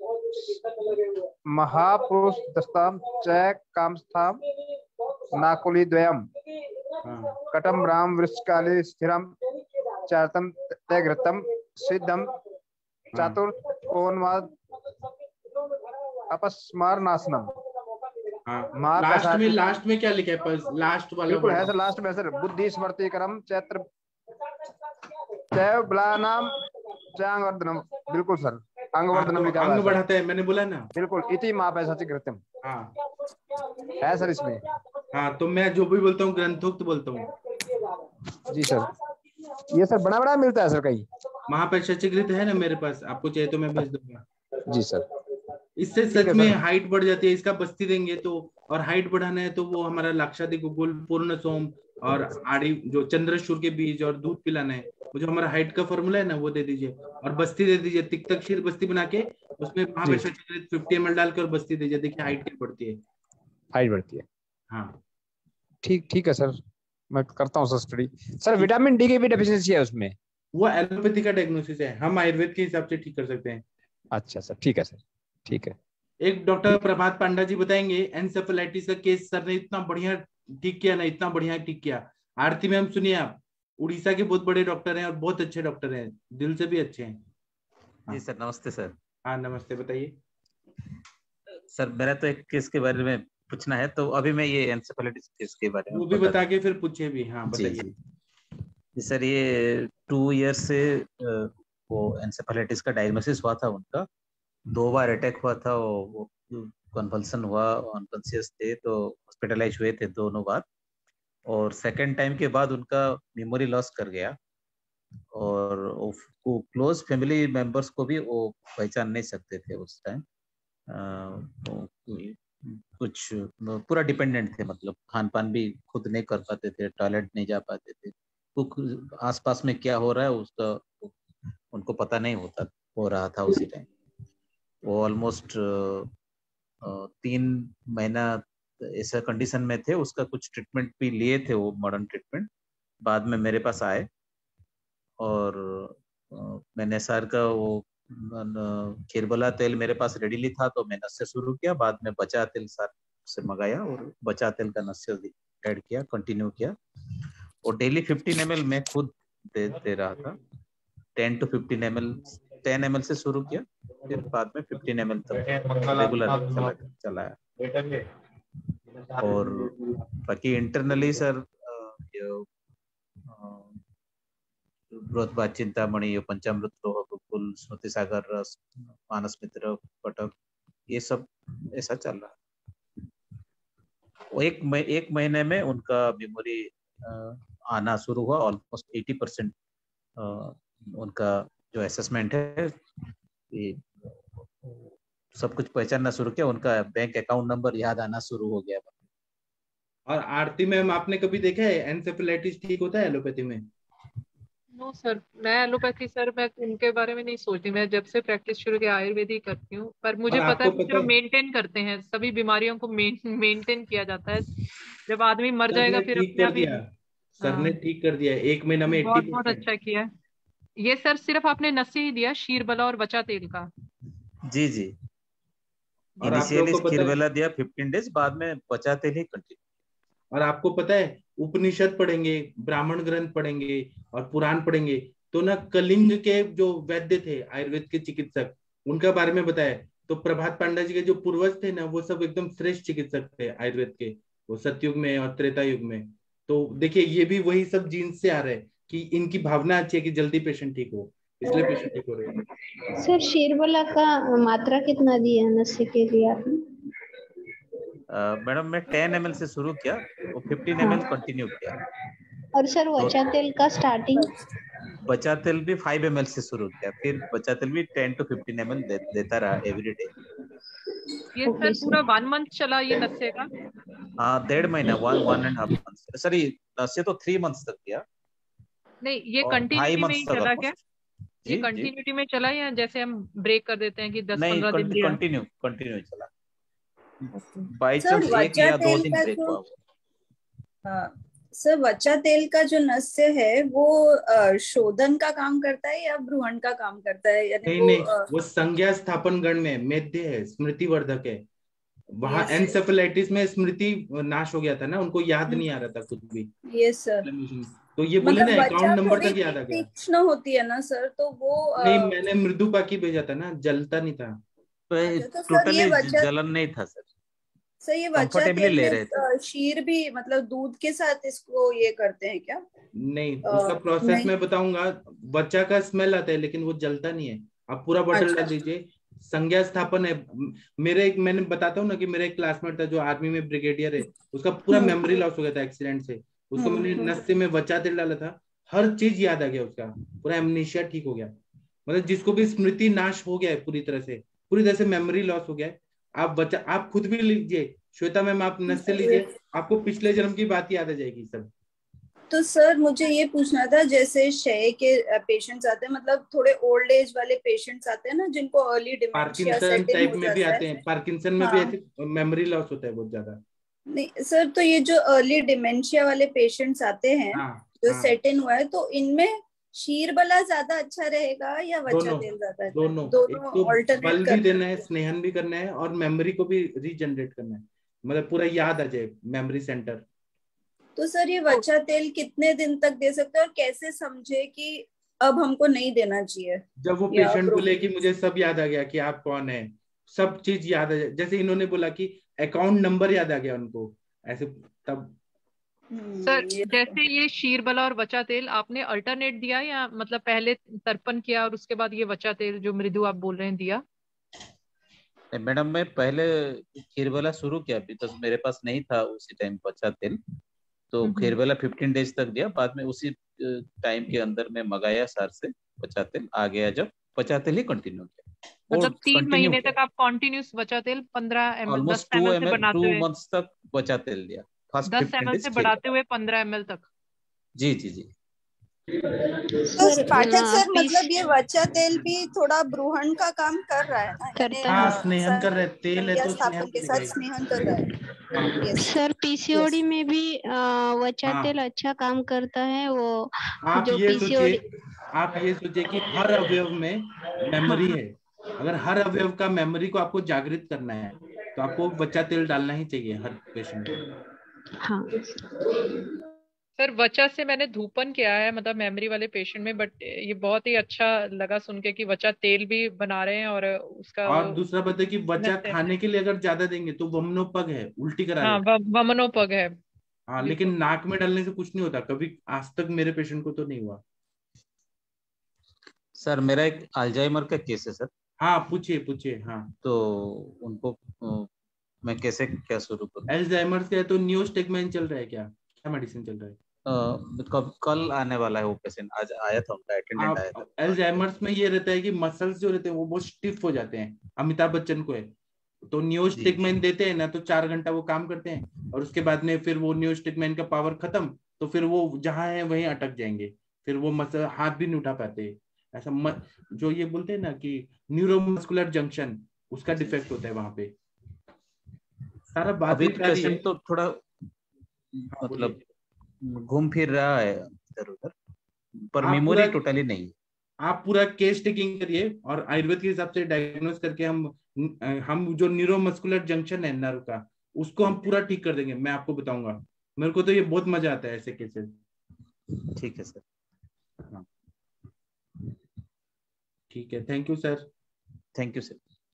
महापुरुष दस्ताम चय कामस्थाम नाकुली द्वयम कटम राम वृक्षकाले स्थिरम चारतम तैघृतम सिद्धम चतुर्थ कोनवाद अपस्मार नाशनम। लास्ट में क्या लिखा है? लास्ट वाला बिल्कुल है सर, लास्ट में सर बुद्धि स्मृतिकरम चैत्र बलानाम चांगवर्धनम। बिल्कुल सर, अंगवर्धनम लिखा हुआ है। अंग बढ़ाता है, मैंने बोला ना। बिल्कुल इति माप है सच कृत्यम। हाँ है सर इसमें। हाँ, तो मैं जो भी बोलता हूँ ग्रंथोक्त बोलता हूँ। जी सर, ये सर बड़ा बड़ा मिलता है सर कहीं। महापरिशचिकृत है ना मेरे पास, आपको चाहिए तो मैं भेज दूंगा। जी सर। इससे सच में हाइट बढ़ जाती है। इसका बस्ती देंगे तो, और हाइट बढ़ाना है तो वो हमारा लाक्षादि गुगुल पूर्ण सोम और आड़ी जो चंद्रशूर के बीज और दूध पिलाना है। वो जो हमारा हाइट का फॉर्मूला है ना वो दे दीजिए, और बस्ती दे दीजिए। तिक्तक क्षीर बस्ती बना के उसमें महापरिशचिकृत 50 ml डाल के और बस्ती दीजिए। देखिए हाइट क्या बढ़ती है। हाइट बढ़ती है। हाँ ठीक है सर, मैं करता हूँ sir study. Sir vitamin D की भी डेफिशिएंसी है उसमें? वो एलोपैथी का डायग्नोसिस है, हम आयुर्वेद के हिसाब से ठीक कर सकते हैं। अच्छा सर, ठीक है सर, ठीक है। एक डॉक्टर प्रभात पांडा जी बताएंगे एनसेफेलाइटिस का केस सर ने इतना बढ़िया ठीक किया ना, इतना बढ़िया ठीक किया। आरती मैम सुनिए, आप उड़ीसा के बहुत बड़े डॉक्टर हैं और बहुत अच्छे डॉक्टर हैं, दिल से भी अच्छे हैं। जी सर, नमस्ते सर। हाँ नमस्ते, बताइए सर। मेरा तो एक केस के बारे में पूछना है, तो अभी मैं ये एनसेफेलाइटिस केस के बारे में वो भी बता के फिर पूछिए भी। हाँ बताइए। जी सर, ये 2 ईयर से वो एनसेफेलाइटिस का डायग्नोसिस हुआ था उनका। 2 बार अटैक हुआ था, वो कन्वल्सन हुआ, अनकॉन्शियस थे तो हॉस्पिटलाइज हुए थे दोनों बार। और सेकेंड टाइम के बाद उनका मेमोरी लॉस कर गया, और वो क्लोज फैमिली मेंबर्स को भी वो पहचान नहीं सकते थे उस टाइम। कुछ पूरा डिपेंडेंट थे, मतलब खान पान भी खुद नहीं कर पाते थे, टॉयलेट नहीं जा पाते थे, कुछ आसपास में क्या हो रहा है उसका उनको पता नहीं हो रहा था उसी टाइम। वो ऑलमोस्ट 3 महीना ऐसा कंडीशन में थे। उसका कुछ ट्रीटमेंट भी लिए थे, वो मॉडर्न ट्रीटमेंट। बाद में मेरे पास आए और मैंने सर का वो खीरबला तेल मेरे पास रेडीली था, तो मैं नस्य शुरू किया। बाद में बचा तेल सर से मंगाया और बचा तेल का नस्य ऐड किया, कंटिन्यू किया। और डेली 15 ml मैं खुद दे रहा था। 10 to 15 ml, 10 ml से शुरू किया, फिर बाद में 15 ml तक रेगुलर चलाया। और बाकी इंटरनली सर बृहत चिंतामणि, पंचामृत लोह गुगुल, स्मृति सागर रस, मानस मित्र, कटक, ये सब ऐसा चल रहा है। एक महीने में उनका मेमोरी आना शुरू हुआ। ऑलमोस्ट 80% उनका जो असेसमेंट है सब कुछ पहचानना शुरू किया। उनका बैंक अकाउंट नंबर याद आना शुरू हो गया। और आरती मैम, आपने कभी देखा है एनसेफेलाइटिस ठीक होता है एलोपैथी में? नो सर, मैं एलोपैथी सर मैं उनके बारे में नहीं सोचती। मैं जब से प्रैक्टिस शुरू की आयुर्वेदिक करती हूँ, पर मुझे पता है वो मेंटेन करते हैं, सभी बीमारियों को मेंटेन किया जाता है। जब आदमी मर जाएगा फिर अपने आप ही। सर ने ठीक कर दिया 1 महीना में 80%। बहुत अच्छा किया। ये सर सिर्फ आपने नस्य ही दिया, शीरबला और वचा तेल का? जी जी, इनिशियली शीरबला दिया 15 डेज, बाद में वचा तेल ही कंटिन्यू। और आपको पता है उपनिषद पढ़ेंगे, ब्राह्मण ग्रंथ पढ़ेंगे और पुराण पढ़ेंगे तो ना कलिंग के जो वैद्य थे आयुर्वेद के चिकित्सक, उनका बारे में बताया। तो प्रभात पांडा जी के जो पूर्वज थे ना, वो सब एकदम श्रेष्ठ चिकित्सक थे आयुर्वेद के, वो सतयुग में और त्रेता युग में। तो देखिए ये भी वही सब जीन से आ रहे हैं कि इनकी भावना अच्छी है कि जल्दी पेशेंट ठीक हो, इसलिए पेशेंट ठीक हो रहे हैं। सर शीरबला का मात्रा कितना दिया नशे के लिए आपने? मैडम मैं 10 ml से शुरू किया, वो 15 ml कंटिन्यू किया। और सर वचा तेल का स्टार्टिंग? बचा तेल भी 5 ml से शुरू किया, फिर बचा तेल भी 10 to 15 ml देता रहा एवरी डे। ये सर पूरा 1 मंथ चला ये नशे का? हाँ 1.5 महीना, 1.5 months, सॉरी नशे तो 3 months तक किया। नहीं ये और कंटिन्यूटी 2.5 में ही months तक चला almost। क्या? ये जी कंटिन्यूटी में चला या जैसे हम ब्रेक कर देते हैं कि 10-15 दिन नहीं, दिया? कंटिन्यू चला। बाई सर चांस एक वचा या 2 तेल दिन का ब्रेक जो हुआ। सर वचा तेल का जो नस्य है वो शोधन का काम करता है या भ्रूण का काम करता है? यानी नहीं, वो संज्ञा स्थापन गण में मेध्य है, स्मृति वर्धक है। वहां एनसेफेलाइटिस में स्मृति नाश हो गया था ना, उनको याद नहीं आ रहा था कुछ भी। Yes sir. तो ये बोले मतलब ना अकाउंट वचा नंबर थोड़ी तक याद आ गया। तीक्ष्ण होती है ना सर, तो वो नहीं मैंने मृदुपाकी भेजा था ना, जलता नहीं था। तो सर टोटली ये वचा जलन नहीं था सर, सर ये वचा कंफर्टेबली तेल ले रहे थे। में शीर भी मतलब दूध के साथ इसको ये करते हैं क्या? नहीं उसका प्रोसेस नहीं। मैं बताऊंगा। बच्चा का स्मेल आता है लेकिन वो जलता नहीं है। आप पूरा बॉटल डाल दीजिए। संज्ञा स्थापन है। मैंने बताता हूँ ना कि मेरा एक क्लासमेट था जो आर्मी में ब्रिगेडियर है, उसका पूरा मेमोरी लॉस हो गया था एक्सीडेंट से। उसको मैंने नस्से में वचा तेल डाला था, हर चीज याद आ गया, उसका पूरा एमनीशिया ठीक हो गया। मतलब जिसको भी स्मृति नाश हो गया है पूरी तरह से मेमोरी लॉस हो गया है। आप खुद भी लीजिए श्वेता मैम, आप नस्से लीजिए, आपको पिछले जन्म की बात याद आ जाएगी सब। तो सर मुझे ये पूछना था, जैसे क्षय के पेशेंट्स आते हैं, मतलब थोड़े ओल्ड एज वाले पेशेंट्स आते हैं ना जिनको early dementia Parkinson set in type हो में भी जाता आते है। हैं, पार्किंसन में भी ऐसे मेमोरी लॉस होता है बहुत ज्यादा। नहीं सर, तो ये जो अर्ली डिमेंशिया वाले पेशेंट्स आते हैं जो सेट इन हुआ है, तो इनमें शीरबला ज्यादा अच्छा रहेगा या वचा तेल ज्यादा अच्छा? दोनों दोनों तो ऑल्टरनेट बल भी कर। देना है, स्नेहन भी करना है, और मेमोरी को भी रीजनरेट करना है, मतलब पूरा याद आ जाए मेमोरी सेंटर। तो सर ये वचा तेल कितने दिन तक दे सकते हैं और कैसे समझे कि अब हमको नहीं देना चाहिए? जब वो पेशेंट बोले कि मुझे सब याद आ गया कि आप कौन है, सब चीज याद आ जाए, जैसे इन्होंने बोला कि अकाउंट नंबर याद आ गया उनको, ऐसे तब। सर जैसे ये शीरबला और वचा तेल आपने अल्टरनेट दिया या मतलब पहले तर्पण किया और उसके बाद ये वचा तेल जो मृदु आप बोल रहे हैं दिया? मैडम मैं पहले खीरबला शुरू किया, अभी तो मेरे पास नहीं था उसी टाइम वचा तेल, तो खीरबला 15 डेज तक दिया। बाद में उसी टाइम के अंदर में मंगाया सर से वचा तेल, आ गया जब वचा तेल ही कंटिन्यू किया। मतलब 3 महीने तक आप कंटिन्यूस वचा तेल 15 ml 10 ml से बनाते हुए 2 months तक वचा तेल दिया, फर्स्ट 10 15 ml डेज से बढ़ाते हुए 15 ml तक। जी। तो पाठक सर मतलब ये वचा तेल भी थोड़ा ब्रूहन का काम कर रहा है ना? हाँ स्नेहन कर रहे, तेल है तो स्थापन के साथ स्नेहन कर रहा है। सर पीसीओडी में भी वचा तेल अच्छा काम करता है। वो आप जो ये सोचिए कि हर अवयव में मेमोरी है। अगर हर अवयव का मेमोरी को आपको जागृत करना है तो आपको वचा तेल डालना ही चाहिए हर पेशेंट को। हाँ सर वचा से मैंने धूपन किया है मतलब मेमोरी वाले पेशेंट में, बट ये बहुत ही अच्छा लगा सुन के कि वचा तेल भी बना रहे हैं और उसका और दूसरा बात है कि वचा खाने के लिए अगर ज्यादा देंगे तो वमनोपग है, उल्टी करा हाँ वमनोपग है। हाँ, लेकिन नाक में डालने से कुछ नहीं होता, कभी आज तक मेरे पेशेंट को तो नहीं हुआ। सर मेरा एक अल्जाइमर का केस है सर। हाँ पूछिए। हाँ तो उनको मैं कैसे क्या शुरू करूँ? अल्जाइमर से तो नियोस्टिगमैन चल रहा है, क्या मेडिसिन चल रहा है? कल आने वाला है वो पेशेंट, आज आया था, उनका अटेंडेंट आया था। अल्जाइमर्स में ये रहता है कि मसल्स जो रहते हैं वो बहुत स्टिफ हो जाते हैं, अमिताभ बच्चन को है, तो नियोस्टिगमैन देते हैं ना तो 4 घंटा वो काम करते हैं और उसके बाद में फिर वो नियोस्टिगमैन का पावर खत्म, तो फिर वो जहां है वहीं अटक जाएंगे, फिर वो मसल हाथ भी नहीं उठा पाते। ऐसा जो ये बोलते हैं ना कि न्यूरोमस्कुलर जंक्शन, उसका डिफेक्ट होता है वहां पे। सारा बात अभी पेशेंट तो थोड़ा मतलब घूम फिर रहा है इधर उधर, पर मेमोरी टोटली नहीं। आप पूरा केस टेकिंग करिए और आयुर्वेद के हिसाब से डायग्नोस करके हम जो न्यूरोमस्कुलर जंक्शन है नर्व का, उसको हम पूरा ठीक कर देंगे। मैं आपको बताऊंगा, मेरे को तो ये बहुत मजा आता है ऐसे केसेस। ठीक है सर। हाँ ठीक है, thank you sir. Thank you sir.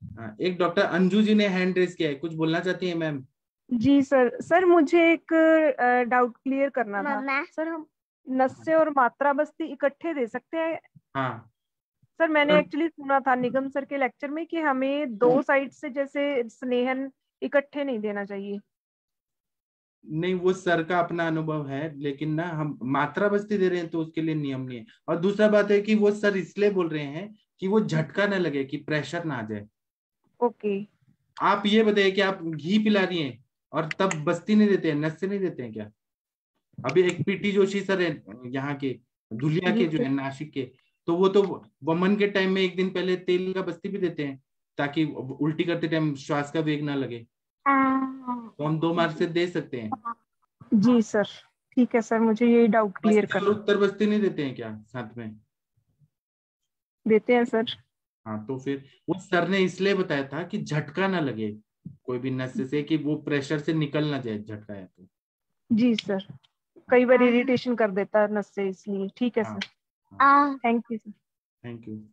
हाँ, एक डॉक्टर अंजू जी ने हैंड रेस किया है, कुछ बोलना चाहती है मैम? जी सर मुझे एक डाउट क्लियर करना था सर। हम नस्से और मात्रा बस्ती इकट्ठे दे सकते हैं? हाँ सर मैंने एक्चुअली सुना था निगम सर के लेक्चर में कि हमें 2 साइड से जैसे स्नेहन इकट्ठे नहीं देना चाहिए। नहीं, वो सर का अपना अनुभव है, लेकिन ना हम मात्रा बस्ती दे रहे हैं तो उसके लिए नियम नहीं है। और दूसरा बात है कि वो सर इसलिए बोल रहे हैं कि वो झटका ना लगे, कि प्रेशर ना आ जाए। ओके। आप ये बताइए कि आप घी पिला रही हैं और तब बस्ती नहीं देते हैं, नस से नहीं देते हैं क्या? अभी एक पीटी जोशी सर है यहाँ के, धुलिया के जो है, नासिक के, तो वो तो वमन के टाइम में एक दिन पहले तेल का बस्ती भी देते हैं ताकि उल्टी करते टाइम श्वास का वेग ना लगे। तो हम 2 मार्क से दे सकते हैं। जी सर, ठीक है सर, मुझे ये डाउट क्लियर बस्ती और उत्तर बस्ती नहीं देते हैं क्या साथ में? देते हैं सर। हाँ, तो फिर वो सर ने इसलिए बताया था कि झटका ना लगे कोई भी नस से, कि वो प्रेशर से निकल ना जाए झटका है तो। जी सर, कई बार इरिटेशन कर देता है नस से, इसलिए। ठीक है sir, thank you sir. Thank you.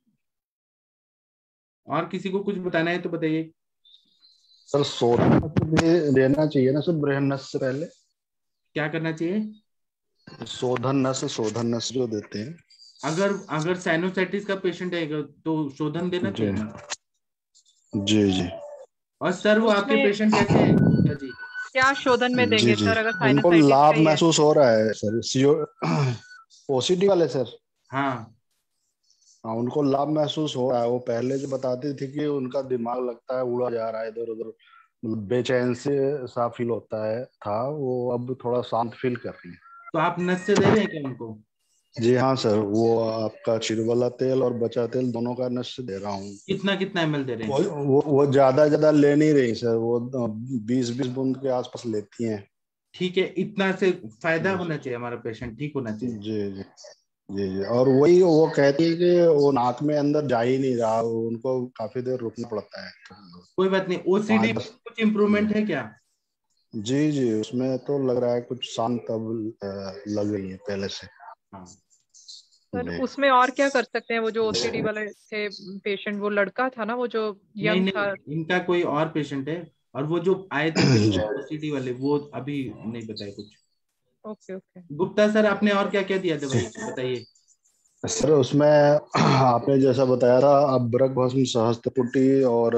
और किसी को कुछ बताना है तो बताइए। सर शोधन भी देना चाहिए ना सर, बृहन नस से पहले? क्या करना चाहिए? शोधन नस जो देते हैं। अगर साइनोसाइटिस का पेशेंट है तो शोधन देना चाहिए ना। जी। और सर वो आपके पेशेंट कैसे हैं जी? क्या शोधन में देंगे सर अगर उनको साइनोसाइटिस लाभ का ही है? महसूस हो रहा है सर, ओसीडी वाले सर। हाँ, उनको लाभ महसूस हो रहा है। वो पहले जो बताती थी कि उनका दिमाग लगता है उड़ा जा रहा है इधर उधर, बेचैन से सा फील होता है था, वो अब थोड़ा शांत फील कर रही है। तो आप नस से दे रहे हैं क्या उनको? जी हाँ सर, वो आपका चिरवाला तेल और बचा तेल दोनों का नस से दे रहा हूँ। कितना ml दे रहे हैं? वो ज्यादा ले नहीं रही सर, वो 20 बूंद के आसपास लेती हैं। ठीक है, इतना से फायदा होना चाहिए, हमारा पेशेंट ठीक होना चाहिए। जी। और वही वो कहती है कि वो नाक में अंदर जा ही नहीं रहा, उनको काफी देर रुकना पड़ता है। कोई बात नहीं, ओसीडी में कुछ इम्प्रूवमेंट है क्या? जी, उसमें तो लग रहा है कुछ शांत अब लग रही है पहले से। सर उसमें और क्या कर सकते हैं? वो जो ओसीडी वाले थे पेशेंट, वो लड़का था ना, वो जो यंग था। इनका कोई और पेशेंट है, और वो जो आए थे ओसीडी वाले वो अभी नहीं बताए कुछ। ओके। गुप्ता सर, आपने और क्या क्या दिया दवाई बताइए। सर उसमें आपने जैसा बताया था, अब्रक भस्म, सहस्त्रपुटी और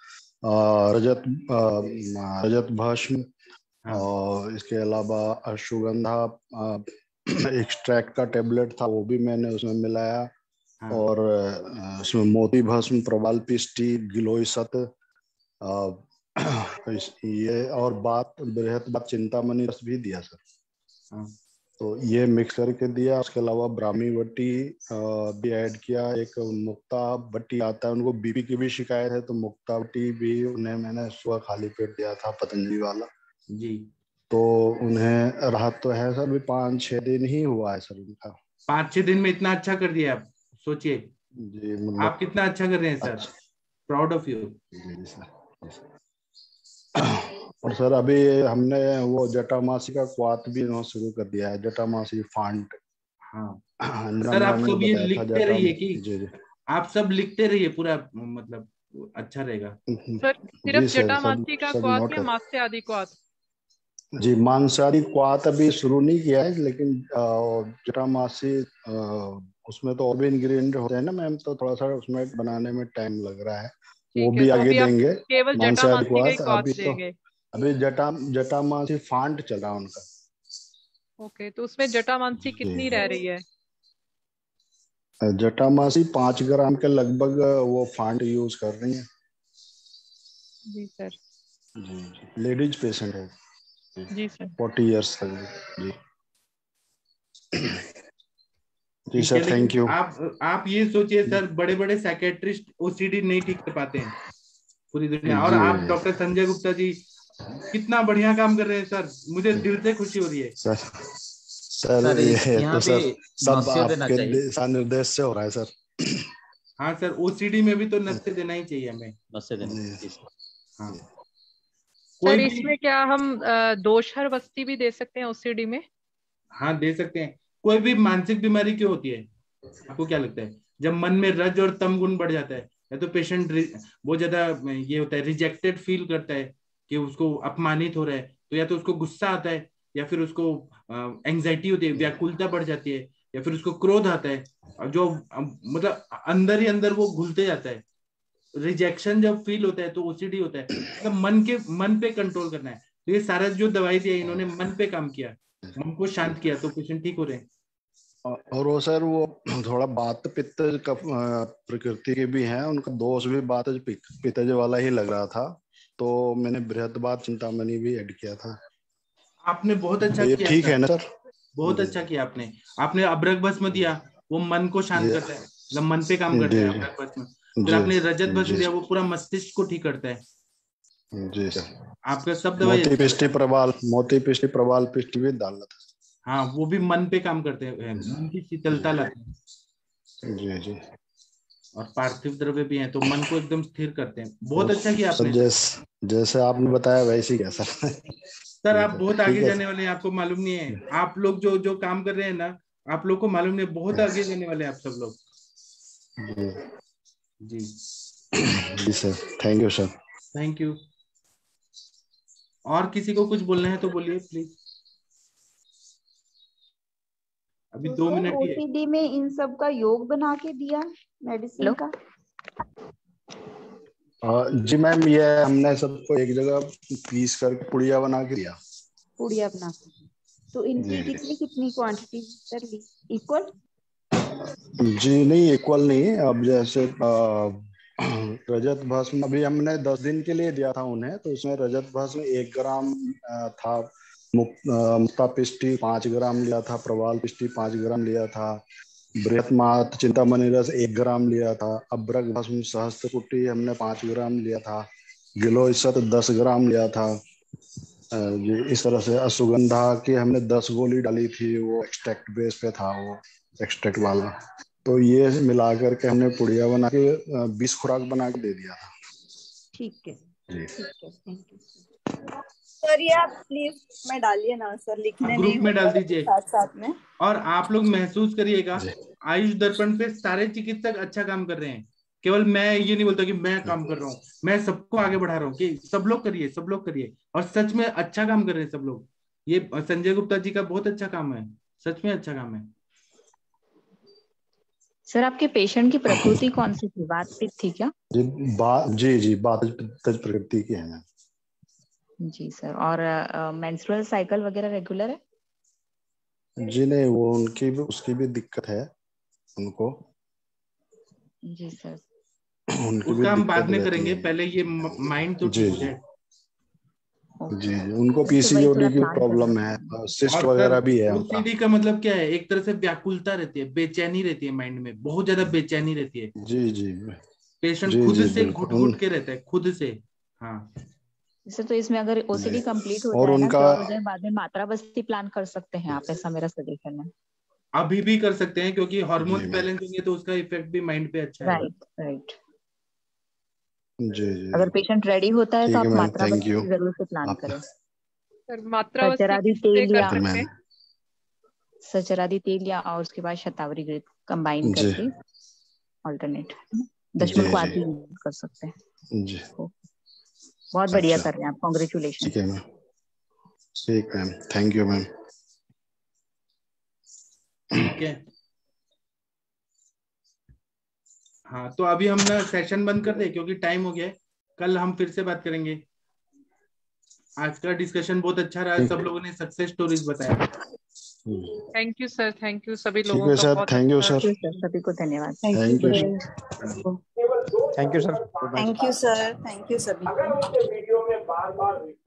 रजत भस्म, और इसके अलावा अश्वगंधा एक्सट्रैक्ट का टेबलेट था, वो भी मैंने उसमें मिलाया। और उसमें मोती भस्म, प्रवाल पिष्टी, गिलोय सत, ये और बृहत बात चिंतामणि रस भी दिया सर। तो ये मिक्स करके दिया। उसके अलावा ब्राह्मी बट्टी भी ऐड किया। एक मुक्ता बट्टी आता है, उनको बीपी की भी शिकायत है, तो मुक्ता बट्टी भी उन्हें मैंने सुबह खाली पेट दिया था, पतंजलि वाला जी। तो उन्हें राहत तो है सर, भी 5-6 दिन ही हुआ है सर उनका। 5-6 दिन में इतना अच्छा कर दिया आप, सोचिए जी, आप कितना अच्छा कर रहे हैं सर। Proud of you. और सर अभी हमने वो जटामासी का क्वाथ भी शुरू कर दिया है, जटामासी फांट। हाँ सर, आप सब ये लिखते रहिए कि जी। आप सब लिखते रहिए पूरा, मतलब अच्छा रहेगा सर। सिर्फ जटामासी का क्वाथ या मांस आदि क्वाथ? जी, मांसाहारी क्वाथ अभी शुरू नहीं किया है, लेकिन जटामासी उसमें तो और भी इंग्रेडिएंट होते हैं ना मैम, तो थोड़ा सा उसमें बनाने में टाइम लग रहा है, वो भी तो आगे देंगे। केवल मांसाहारी जटामासी क्वाथ अभी तो अभी जटामासी फांट चल रहा है उनका। ओके, तो उसमें जटामासी कितनी रह रही है? जटामासी 5 ग्राम के लगभग वो फांट यूज कर रही है। जी सर। जी, लेडीज पेशेंट है जी सर। 40 इयर्स तक। जी सर, थैंक यू। आप ये सोचिए सर, बड़े बड़े साइकेट्रिस्ट ओसीडी नहीं ठीक कर पाते हैं पूरी दुनिया, और आप डॉक्टर संजय गुप्ता जी कितना बढ़िया काम कर रहे हैं सर, मुझे दिल से खुशी हो रही है सर ये तो सर सब आपके दिशा निर्देश से हो रहा है सर। हाँ सर, ओसीडी में भी तो नस्से देना ही चाहिए हमें, नस्से देना। हाँ सर इसमें क्या हम दोषहर बस्ती भी दे सकते हैं ओसीडी में? हाँ दे सकते हैं। कोई भी मानसिक बीमारी क्यों होती है, आपको क्या लगता है? जब मन में रज और तम गुण बढ़ जाता है, या तो पेशेंट बहुत ज्यादा ये होता है, रिजेक्टेड फील करता है कि उसको अपमानित हो रहा है, तो या तो उसको गुस्सा आता है, या फिर उसको एंजाइटी होती है, व्याकुलता बढ़ जाती है, या फिर उसको क्रोध आता है, जो मतलब अंदर ही अंदर वो घुलते जाता है। रिजेक्शन जब फील होता है तो ओसीडी होता है, मतलब मन पे कंट्रोल करना है। तो ये सारा जो दवाई दिया इन्होंने मन पे काम किया, मन को शांत किया, तो पेशेंट ठीक हो रहे हैं। और वो सर वो थोड़ा वात पित्त का प्रकृति के भी हैं, उनका दोष भी वात पित्तज वाला ही लग रहा था, तो मैंने बृहत्तवात चिंतामणि भी ऐड किया था। आपने बहुत अच्छा किया, ठीक है ना सर? बहुत अच्छा किया आपने अब्रक भस्म दिया, वो मन को शांत करता है, मतलब मन पे काम करता है अब्रक भस्म। फिर आपने रजत भस्म दिया, वो पूरा मस्तिष्क को ठीक करता है। जी सर। आपका सब दवाई मोती पिष्टि प्रवाल पिष्टि भी डालना था। हाँ, वो भी मन पे काम करते हैं, मन की शीतलता लाते हैं। जी जी। और पार्थिव द्रव्य भी हैं, तो मन को एकदम स्थिर करते हैं। बहुत अच्छा किया आपने। जैसे आपने बताया वैसे ही क्या सर? सर आप बहुत आगे जाने वाले हैं, आपको मालूम नहीं है। आप लोग जो काम कर रहे हैं ना, आप लोग को मालूम नहीं, बहुत आगे जाने वाले हैं आप सब लोग। जी जी sir, thank you sir. Thank you. और किसी को कुछ बोलना है तो बोलिए प्लीज, अभी तो 2 मिनट ही है। ओसीडी में इन सब का योग बना के दिया मेडिसिन का। जी मैम, ये हमने सबको एक जगह पीस करके पुड़िया बना के दिया। पुड़िया बना के, तो इनकी कितनी क्वांटिटी कर ली? इक्वल? जी नहीं, इक्वल नहीं। अब जैसे रजत भस्म अभी हमने 10 दिन के लिए दिया था उन्हें, तो उसमें रजत भस्म 1 ग्राम था, मुक्ता पिष्टि 5 ग्राम लिया था, प्रवाल पिष्टि 5 ग्राम लिया था, बृहत्मात चिंतामणि रस 1 ग्राम लिया था, अब्रक भस्म सहस्त्र कुटी हमने 5 ग्राम लिया था, गिलोइसत 10 ग्राम लिया था। इस तरह से अश्वगंधा की हमने 10 गोली डाली थी, वो एक्सट्रैक्ट बेस पे था, वो एक्सट्रैक्ट वाला। तो ये मिला करके हमने पुड़िया बना के 20 खुराक बना के दे दिया था। ठीक है, ठीक है, थैंक यू सर। ये आप प्लीज में डालिए ना सर, लिखने ग्रुप में डाल दीजिए साथ में। और आप लोग महसूस करिएगा, आयुष दर्पण पे सारे चिकित्सक अच्छा काम कर रहे हैं। केवल मैं ये नहीं बोलता कि मैं काम कर रहा हूँ, मैं सबको आगे बढ़ा रहा हूँ कि सब लोग करिए, सब लोग करिए, और सच में अच्छा काम कर रहे हैं सब लोग। ये संजय गुप्ता जी का बहुत अच्छा काम है, सच में अच्छा काम है। सर आपके पेशेंट की प्रकृति कौन सी थी? वात पित्त थी क्या? जी वात पित्त प्रकृति की है। जी सर। और मेंस्ट्रुअल साइकिल वगैरह रेगुलर है? जी नहीं, वो उसकी भी दिक्कत है उनको। जी सर। उसका हम बाद में करेंगे, पहले ये माइंड तो ठीक है। जी उनको पीसीओडी की प्रॉब्लम है, सिस्ट वगैरह भी है। ओसीडी का मतलब क्या है? एक तरह से व्याकुलता रहती है, बेचैनी रहती है माइंड में, बहुत ज्यादा बेचैनी रहती है। जी जी। पेशेंट खुद से घुट के रहता है, खुद से। हाँ सर, तो इसमें अगर ओसीडी कंप्लीट हो जाए ना, हो जाए, बाद में मात्रा बस्ती प्लान कर सकते हैं आप, ऐसा मेरा सजेशन है। अभी भी कर सकते हैं, क्योंकि हार्मोन बैलेंस होंगे तो उसका इफेक्ट भी माइंड पे अच्छा है। राइट। जी जी। अगर पेशेंट रेडी होता है तो आप मात्रा बस्ती जरूर से प्लान करें। सर मात्रा सचरादी तेल या और उसके बाद शतावरी घृत कंबाइन करके अल्टरनेट दशमलव को आदि यूज कर सकते हैं। जी बहुत बढ़िया कर रहे हैं आप, कांग्रेचुलेशन। ठीक है मैम, ठीक मैम, थैंक यू मैम। ठीक है, हाँ तो अभी हम ना सेशन बंद कर दे, क्योंकि टाइम हो गया है। कल हम फिर से बात करेंगे। आज का डिस्कशन बहुत अच्छा रहा, सब लोगों ने सक्सेस स्टोरीज बताया। Thank you sir, thank you सभी लोगों का सर, थैंक यू सर, सभी को धन्यवाद। Thank you thank you sir, thank you sir, thank you सभी।